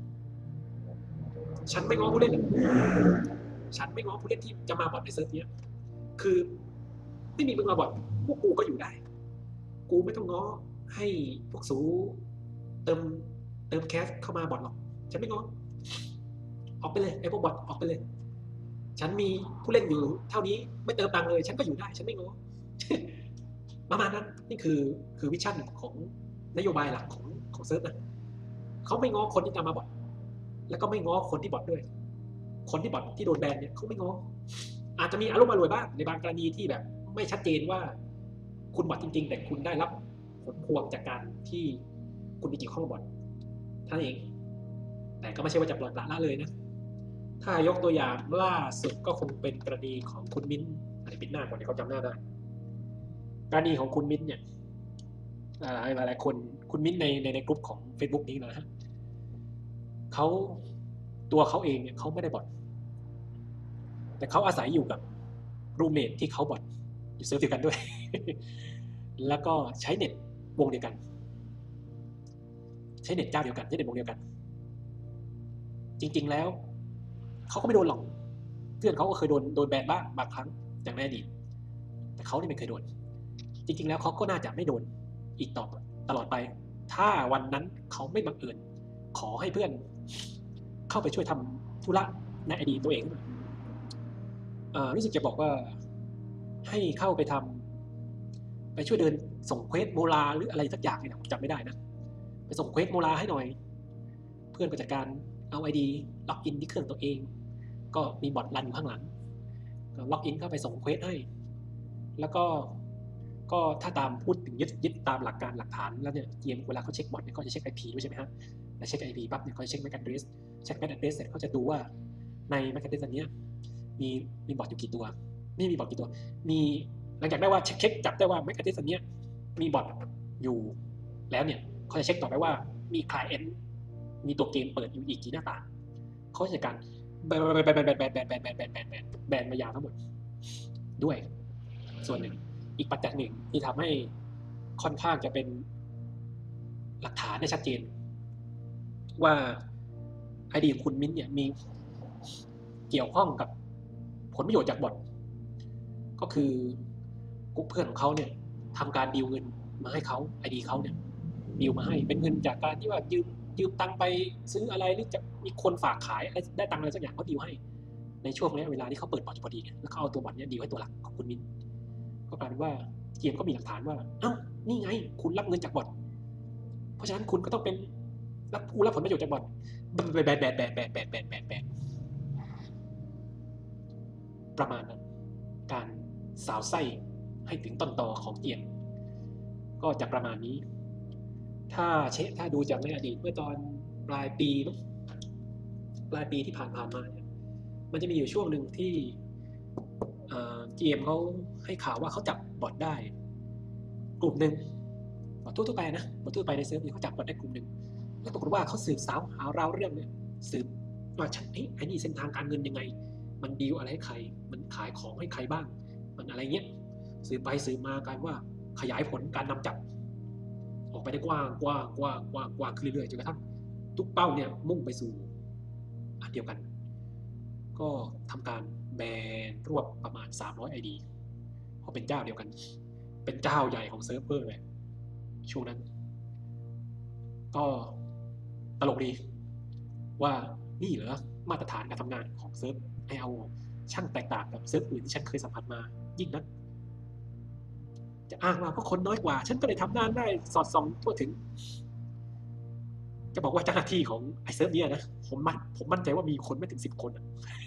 ฉันไม่ง้อผู้เล่นฉันไม่ง้อผู้เล่นที่จะมาบอทในเซิร์ฟนี้คือไม่มีมึงมาบอทพวกกูก็อยู่ได้กูไม่ต้องง้อให้พวกสูเติมเติมแคสเข้ามาบอทหรอกฉันไม่ง้อออกไปเลยไอ้พวกบอทออกไปเลยฉันมีผู้เล่นอยู่เท่านี้ไม่เติมตังเลยฉันก็อยู่ได้ฉันไม่ง้อประมาณนั้นนี่คือคือวิชั่นของนโยบายหลักของของเซิร์ฟนะเขาไม่ง้อคนที่จะมาบอทแล้วก็ไม่ง้อคนที่บอทด้วยคนที่บอทที่โดนแบนเนี่ยเขาไม่ง้ออาจจะมีอารมณ์อร่วยบ้างในบางกรณีที่แบบไม่ชัดเจนว่าคุณบอทจริงๆแต่คุณได้รับผลพวงจากการที่คุณมีเกี่ยวข้องกับบอทท่านเองแต่ก็ไม่ใช่ว่าจะปล่อยปละละเลยนะถ้ายกตัวอย่างล่าสุดก็คงเป็นกรณีของคุณมิ้นอะไรปิดหน้าก่อนเดี๋ยวเขาจำหน้าได้กรณีของคุณมิ้นเนี่ยหลายหลายคนคุณมิ้นในในในกลุ่มของ Facebook นี้นะฮะเขาตัวเขาเองเนี่ยเขาไม่ได้บอทแต่เขาอาศัยอยู่กับรูมเมทที่เขาบอทอยู่เซิร์ฟเดียวกันด้วย แล้วก็ใช้เน็ตวงเดียวกันใช้เน็ตเจ้าเดียวกันใช้เน็ตวงเดียวกันจริงๆแล้วเขาก็ไม่โดนหรอกเพื่อนเขาก็เคยโดนโดนแบนบ้างบางครั้งอย่างในอดีตแต่เขานี่ไม่เคยโดนจริงๆแล้วเขาก็น่าจะไม่โดนอีกต่อตลอดไปถ้าวันนั้นเขาไม่บังเอิญขอให้เพื่อนเข้าไปช่วยทำธุระในอดีตตัวเองรู้สึกจะบอกว่าให้เข้าไปทำไปช่วยเดินส่งเควสโมลาหรืออะไรสักอย่างนี่นะผมจำไม่ได้นะไปส่งเควสโมลาให้หน่อยเพื่อนก็จัดการเอาไอดีล็อกอินที่เครื่องตัวเองก็มีบอทรันอยู่ข้างหลังก็ล็อกอินเข้าไปส่งเควสให้แล้วก็ก็ถ้าตามพูดถึงยึดยึดตามหลักการหลักฐานแล้วเนี่ยเกมเวลาเขาเช็คบอทเนี่ยเขาจะเช็ค ไอ พี ด้วยใช่ไหมฮะแล้วเช็ค ไอ พี ปั๊บเนี่ยเขาจะเช็ค แม็ก แอดเดรส เช็ค แม็ก แอดเดรสเสร็จเขาจะดูว่าใน แม็ก แอดเดรส อันนี้มีมีบอทอยู่กี่ตัวไม่มีบอทกี่ตัวมีหลังจากได้ว่าเช็คเช็คจับได้ว่า แม็ก แอดเดรส อันนี้มีบอทอยู่แล้วเนี่ยเขาจะเช็คต่อไปว่ามี client มีตัวเกมเปิดอยู่อีกกี่หน้าต่างเขาจะการแบนแบนแบนแบนแบนแบนแบนแบนแบนแบนแบนแบนมายาวทั้งหมดด้วยส่วนหนึ่งอีกปัจจัยหนึ่งที่ทำให้ค่อนข้างจะเป็นหลักฐานได้ชัดเจนว่าไอดีคุณมิ้นเนี่ยมีเกี่ยวข้องกับผลประโยชน์จากบอทก็คือกลุ่มเพื่อนของเขาเนี่ยทำการดีลเงินมาให้เขาไอดีเขาเนี่ยดีลมาให้เป็นเงินจากการที่ว่ายืมยืมตังไปซื้ออะไรหรือจะมีคนฝากขายอะไรได้ตังอะไรสักอย่างเขาดีลให้ในช่วงนี้เวลาที่เขาเปิดบอทพอดีแล้วเขาเอาตัวบอทเนี่ยดีลให้ตัวหลักของคุณมิ้นก็กลายเป็นว่าเกมก็มีหลักฐานว่าเอ้านี่ไงคุณรับเงินจากบอทเพราะฉะนั้นคุณก็ต้องเป็นรับผู้รับผลประโยชน์จากบอทแบนแบนแบนแบนแบนแบนแบนแบนแบนประมาณนั้นการสาวไส้ให้ถึงต้นตอของเกมก็จะประมาณนี้ถ้าเช็คถ้าดูจากในอดีตเมื่อตอนปลายปีปลายปีที่ผ่านผ่านมาเนี่ยมันจะมีอยู่ช่วงหนึ่งที่เกมเขาให้ข่าวว่าเขาจับบอทได้กลุ่มหนึ่งบอททั่วไปนะบอททั่วไปในเซิร์ฟเนี่ยเขาจับบอทได้กลุ่มหนึ่งแล้วปรากฏว่าเขาสืบสาวหาเราเรื่องเนี่ยสืบว่าฉันไอ้ไอ้นี่เส้นทางการเงินยังไงมันดีลอะไรให้ใครมันขายของให้ใครบ้างมันอะไรเงี้ยสืบไปสืบมากลายว่าขยายผลการนำจับออกไปได้กว้างกว้างกว้างกว้างกว้างขึ้นเรื่อยๆจนกระทั่งทุกเป้าเนี่ยมุ่งไปสู่อันเดียวกันก็ทำการแบนรวบประมาณสามร้อย ไอ ดี เพราะเป็นเจ้าเดียวกันเป็นเจ้าใหญ่ของเซิร์ฟเวอร์เลยช่วงนั้นก็ตลกดีว่านี่เหรอมาตรฐานการทำงานของเซิร์ฟไอ อาร์ โอ ช่างแตกต่างกับเซิร์ฟอื่นที่ฉันเคยสัมผัสมายิ่งนักจะอ้างว่าเพราะคนน้อยกว่าฉันก็เลยทำงานได้สอดส่องทั่วถึงจะบอกว่าเจ้าหน้าที่ของไอเซิร์ฟเนี่ยนะผมมั่นผมมั่นใจว่ามีคนไม่ถึงสิบคน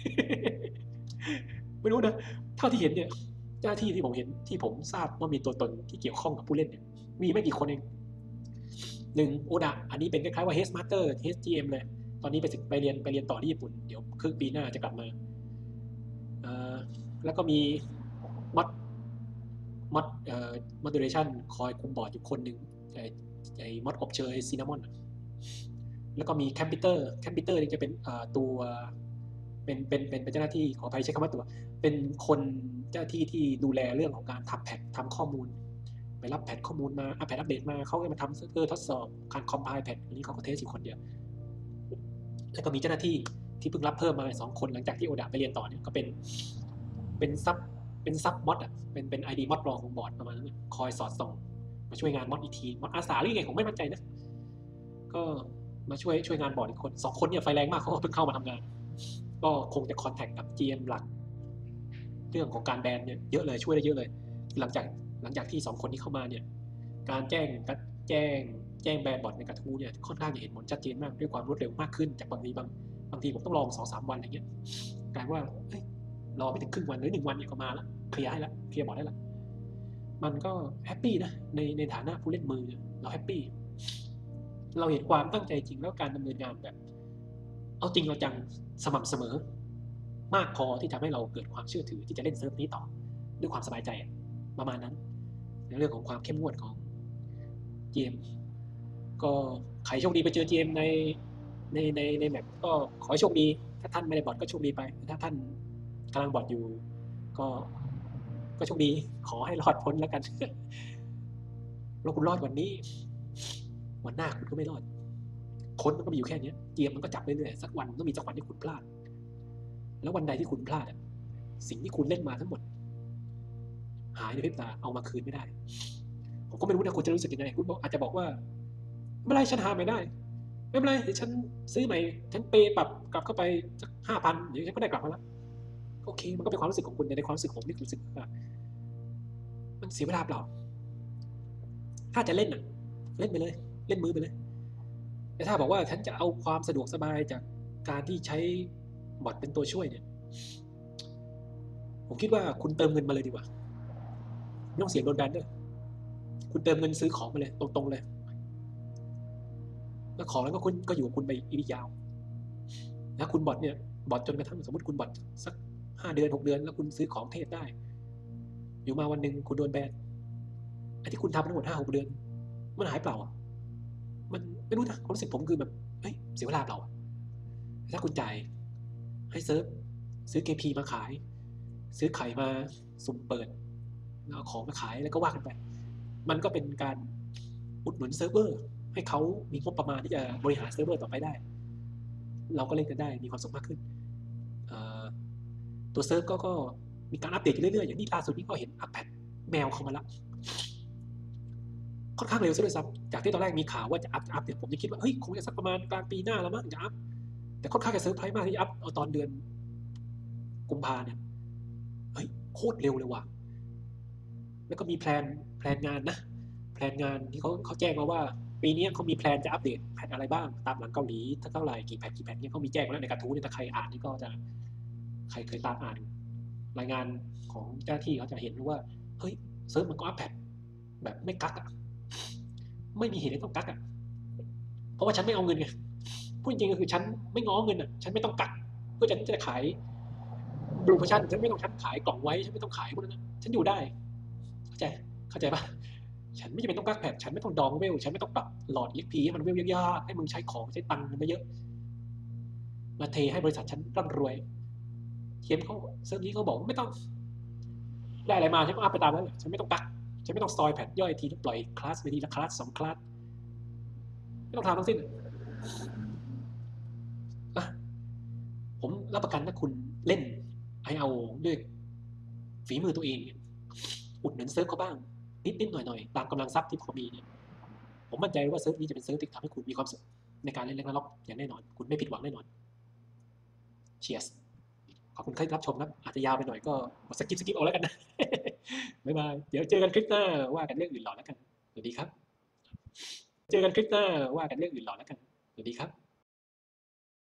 ไม่รู้นะเท่าที่เห็นเนี่ยเจ้าหน้าที่ที่ผมเห็นที่ผมทราบว่ามีตัวตนที่เกี่ยวข้องกับผู้เล่นเนี่ยมีไม่กี่คนเองหนึ่งโอดะอันนี้เป็นคล้ายๆว่า Head Master เอช จี เอ็ม เลยตอนนี้ไปไปเรียนไปเรียนต่อที่ญี่ปุ่นเดี๋ยวครึ่งปีหน้าจะกลับมาแล้วก็มีมอดมอดเอ่อ moderation คอยคุมบอร์ดอยู่คนหนึ่งไอ้ไอ้มอดอบเชยซินนามอนแล้วก็มีแคมปิเตอร์แคมปิเตอร์นี่จะเป็นตัวเป็นเป็นเป็นเจ้าหน้าที่ขออภัยใช้คำว่าตัวเป็นคนเจ้าหน้าที่ที่ดูแลเรื่องของการทำแพททำข้อมูลไปรับแพทข้อมูลมาอัปเดตอัปเดตมาเขาก็มาทำเพื่อทดสอบการคอมไพล์แพทอันนี้เขาก็เทสอยู่คนเดียวแล้วก็มีเจ้าหน้าที่ที่เพิ่งรับเพิ่มมาสองคนหลังจากที่โอดะไปเรียนต่อเนี่ยก็เป็นเป็นซับเป็นซับมอดอ่ะเป็นเป็นไอดีมอดรองของบอร์ดประมาณนั้นคอยสอดส่องมาช่วยงานมอดอีกทีมอดอาสาหรือไงผมไม่มั่นใจนะก็มาช่วยช่วยงานบอร์ดอีกคนสองคนเนี่ยไฟแรงมากเขาเพิ่งเข้ามาทำงานก็คงจะคอนแทคกับ จี เอ็ม หลักเรื่องของการแบนเนี่ยเยอะเลยช่วยได้เยอะเลยหลังจากหลังจากที่สองคนนี้เข้ามาเนี่ยการแจ้งแจ้งแจ้งแบนบอร์ดในกระทู้เนี่ยค่อนข้างจะเห็นผลชัดเจนมากด้วยความรวดเร็วมากขึ้นจากบางทีบางบางทีผมต้องรอสองสามวันอะไรเงี้ยกลายว่าเฮ้ยรอไม่ถึงครึ่งวันหรือหนึ่งวันเนี่ยก็มาแล้วเคลียร์ให้แล้วเคลียร์บอร์ดได้แล้วมันก็แฮปปี้นะในในฐานะผู้เล่นมือเราแฮปปี้เราเห็นความตั้งใจจริงแล้วการดำเนินงานแบบเอาจริงเอาจังสม่ำเสมอมากพอที่ทำให้เราเกิดความเชื่อถือที่จะเล่นเซิร์ฟนี้ต่อด้วยความสบายใจประมาณนั้นในเรื่องของความเข้มงวดของ จี เอ็ม ก็ใครโชคดีไปเจอ จี เอ็ม ในในในในแมปก็ขอให้โชคดีถ้าท่านไม่ได้บอทก็โชคดีไปถ้าท่านกำลังบอทอยู่ก็ก็โชคดีขอให้รอดพ้นแล้วกันแล้วคุณรอดวันนี้วันหน้าคุณก็ไม่รอดคนมันก็มีอยู่แค่นี้เกมมันก็จับเรื่อยๆสักวันต้องมีสักวันที่คุณพลาดแล้ววันใดที่คุณพลาดสิ่งที่คุณเล่นมาทั้งหมดหายในพริบตาเอามาคืนไม่ได้ผมก็ไม่รู้นะคุณจะรู้สึกยังไงคุณอาจจะบอกว่าไม่เป็นไรฉันหาไม่ได้ไม่เป็นไรเดี๋ยวฉันซื้อใหม่ฉันเปย์ปรับกลับเข้าไปสักห้าพันเดี๋ยวฉันก็ได้กลับมาแล้วโอเคมันก็เป็นความรู้สึกของคุณในความรู้สึกผมที่รู้สึกว่ามันเสียเวลาเปล่าถ้าจะเล่นน่ะเล่นไปเลยเล่นมือไปเลยแต่ถ้าบอกว่าฉันจะเอาความสะดวกสบายจากการที่ใช้บอทเป็นตัวช่วยเนี่ยผมคิดว่าคุณเติมเงินมาเลยดีกว่าไม่ต้องเสียโดนแบนด้วยคุณเติมเงินซื้อของมาเลยตรงๆเลยแล้วของแล้วก็คุณก็อยู่กับคุณไปอีกยาวแล้วคุณบอทเนี่ยบอทจนกระทั่งสมมติคุณบอทสักห้าเดือนหกเดือนแล้วคุณซื้อของเทพได้อยู่มาวันหนึ่งคุณโดนแบนไอ้ที่คุณทำทั้งหมดห้าหกเดือนมันหายเปล่ามันไม่รู้นะความรู้สึกผมคือแบบเฮ้ยเสียเวลาเปล่าถ้าคุณจ่ายให้เซิร์ฟซื้อ เค พี มาขายซื้อไข่มาสุ่มเปิดแล้วเอาของมาขายแล้วก็ว่ากันไปมันก็เป็นการอุดหนุนเซิร์ฟเวอร์ให้เขามีงบประมาณที่จะบริหารเซิร์ฟเวอร์ต่อไปได้เราก็เล่นกันได้มีความสุขมากขึ้นตัวเซิร์ฟก็ก็มีการอัปเดตเรื่อยๆอย่างนี้ล่าสุดนี้ก็เห็นอัปเดตแมวเข้ามาละค่อนข้างเร็วซะด้วยซ้ำจากที่ตอนแรกมีข่าวว่าจะอัพอัพเนี่ยผมจะคิดว่าเฮ้ยคงจะสักประมาณกลางปีหน้าแล้วมั้งจะอัพแต่ค่อนข้างจะเซอร์ไพรส์มากที่อัพเอาตอนเดือนกุมภาเนี่ยเฮ้ยโคตรเร็วเลยว่ะแล้วก็มีแพลนแพลนงานนะแพลนงานที่เขาเขาแจ้งมาว่าปีนี้เขามีแพลนจะอัปเดตแพทอะไรบ้างตามหลังเกาหลีถ้าเท่าไหร่กี่แพทกี่แพทเนี่ยเขามีแจ้งแล้วในกระทู้เนี่ยถ้าใครอ่านนี่ก็จะใครเคยตามอ่านรายงานของเจ้าหน้าที่เขาจะเห็นว่าเฮ้ยเซิร์ฟมันก็อัปแพทแบบไม่กักอ่ะไม่มีเหตุให้ต้องกักอ่ะเพราะว่าฉันไม่เอาเงินไงพูดจริงก็คือฉันไม่ง้อเงินอ่ะฉันไม่ต้องกักเพื่อฉันจะขายบลูโพชั่นฉันไม่ต้องฉันขายกล่องไว้ฉันไม่ต้องขายพวกนั้นฉันอยู่ได้เข้าใจเข้าใจปะฉันไม่จำเป็นต้องกักแพทฉันไม่ต้องดองเวลฉันไม่ต้องปรับหลอด อี เอ็ก พี ให้มันเวลยากๆให้มึงใช้ของใช้ตังค์มันเยอะมาเทให้บริษัทฉันร่ำรวยเขียนเขาเซิร์ฟนี้เขาบอกไม่ต้องได้อะไรมาฉันก็อัพไปตามนั้นแหละฉันไม่ต้องกักฉันไม่ต้องซอยแพทย่อยทีแล้วปล่อยคลาสไปทีละคลาสสองคลาสไม่ต้องทำทั้งสิ้นอะผมรับประกันถ้าคุณเล่น ไอ อาร์ โอ ด้วยฝีมือตัวเองอุดหนุนเซิร์ฟเขาบ้างนิดๆหน่อยๆตามกำลังทรัพย์ที่พอมีเนี่ยผมมั่นใจว่าเซิร์ฟนี้จะเป็นเซิร์ฟที่ทำให้คุณมีความสุขในการเล่นเล่นล็อกอย่างแน่นอนคุณไม่ผิดหวังแน่นอนเชียร์ขอบคุณที่รับชมครับอาจจะยาวไปหน่อยก็สกิปสกิปเอาแล้วกันนะ บ๊ายบายเดี๋ยวเจอกันคลิปหน้าว่ากันเรื่องอื่นหรอแล้วกันสวัสดีครับเจอกันคลิปหน้าว่ากันเรื่องอื่นหรอแล้วกันสวัสดีครับ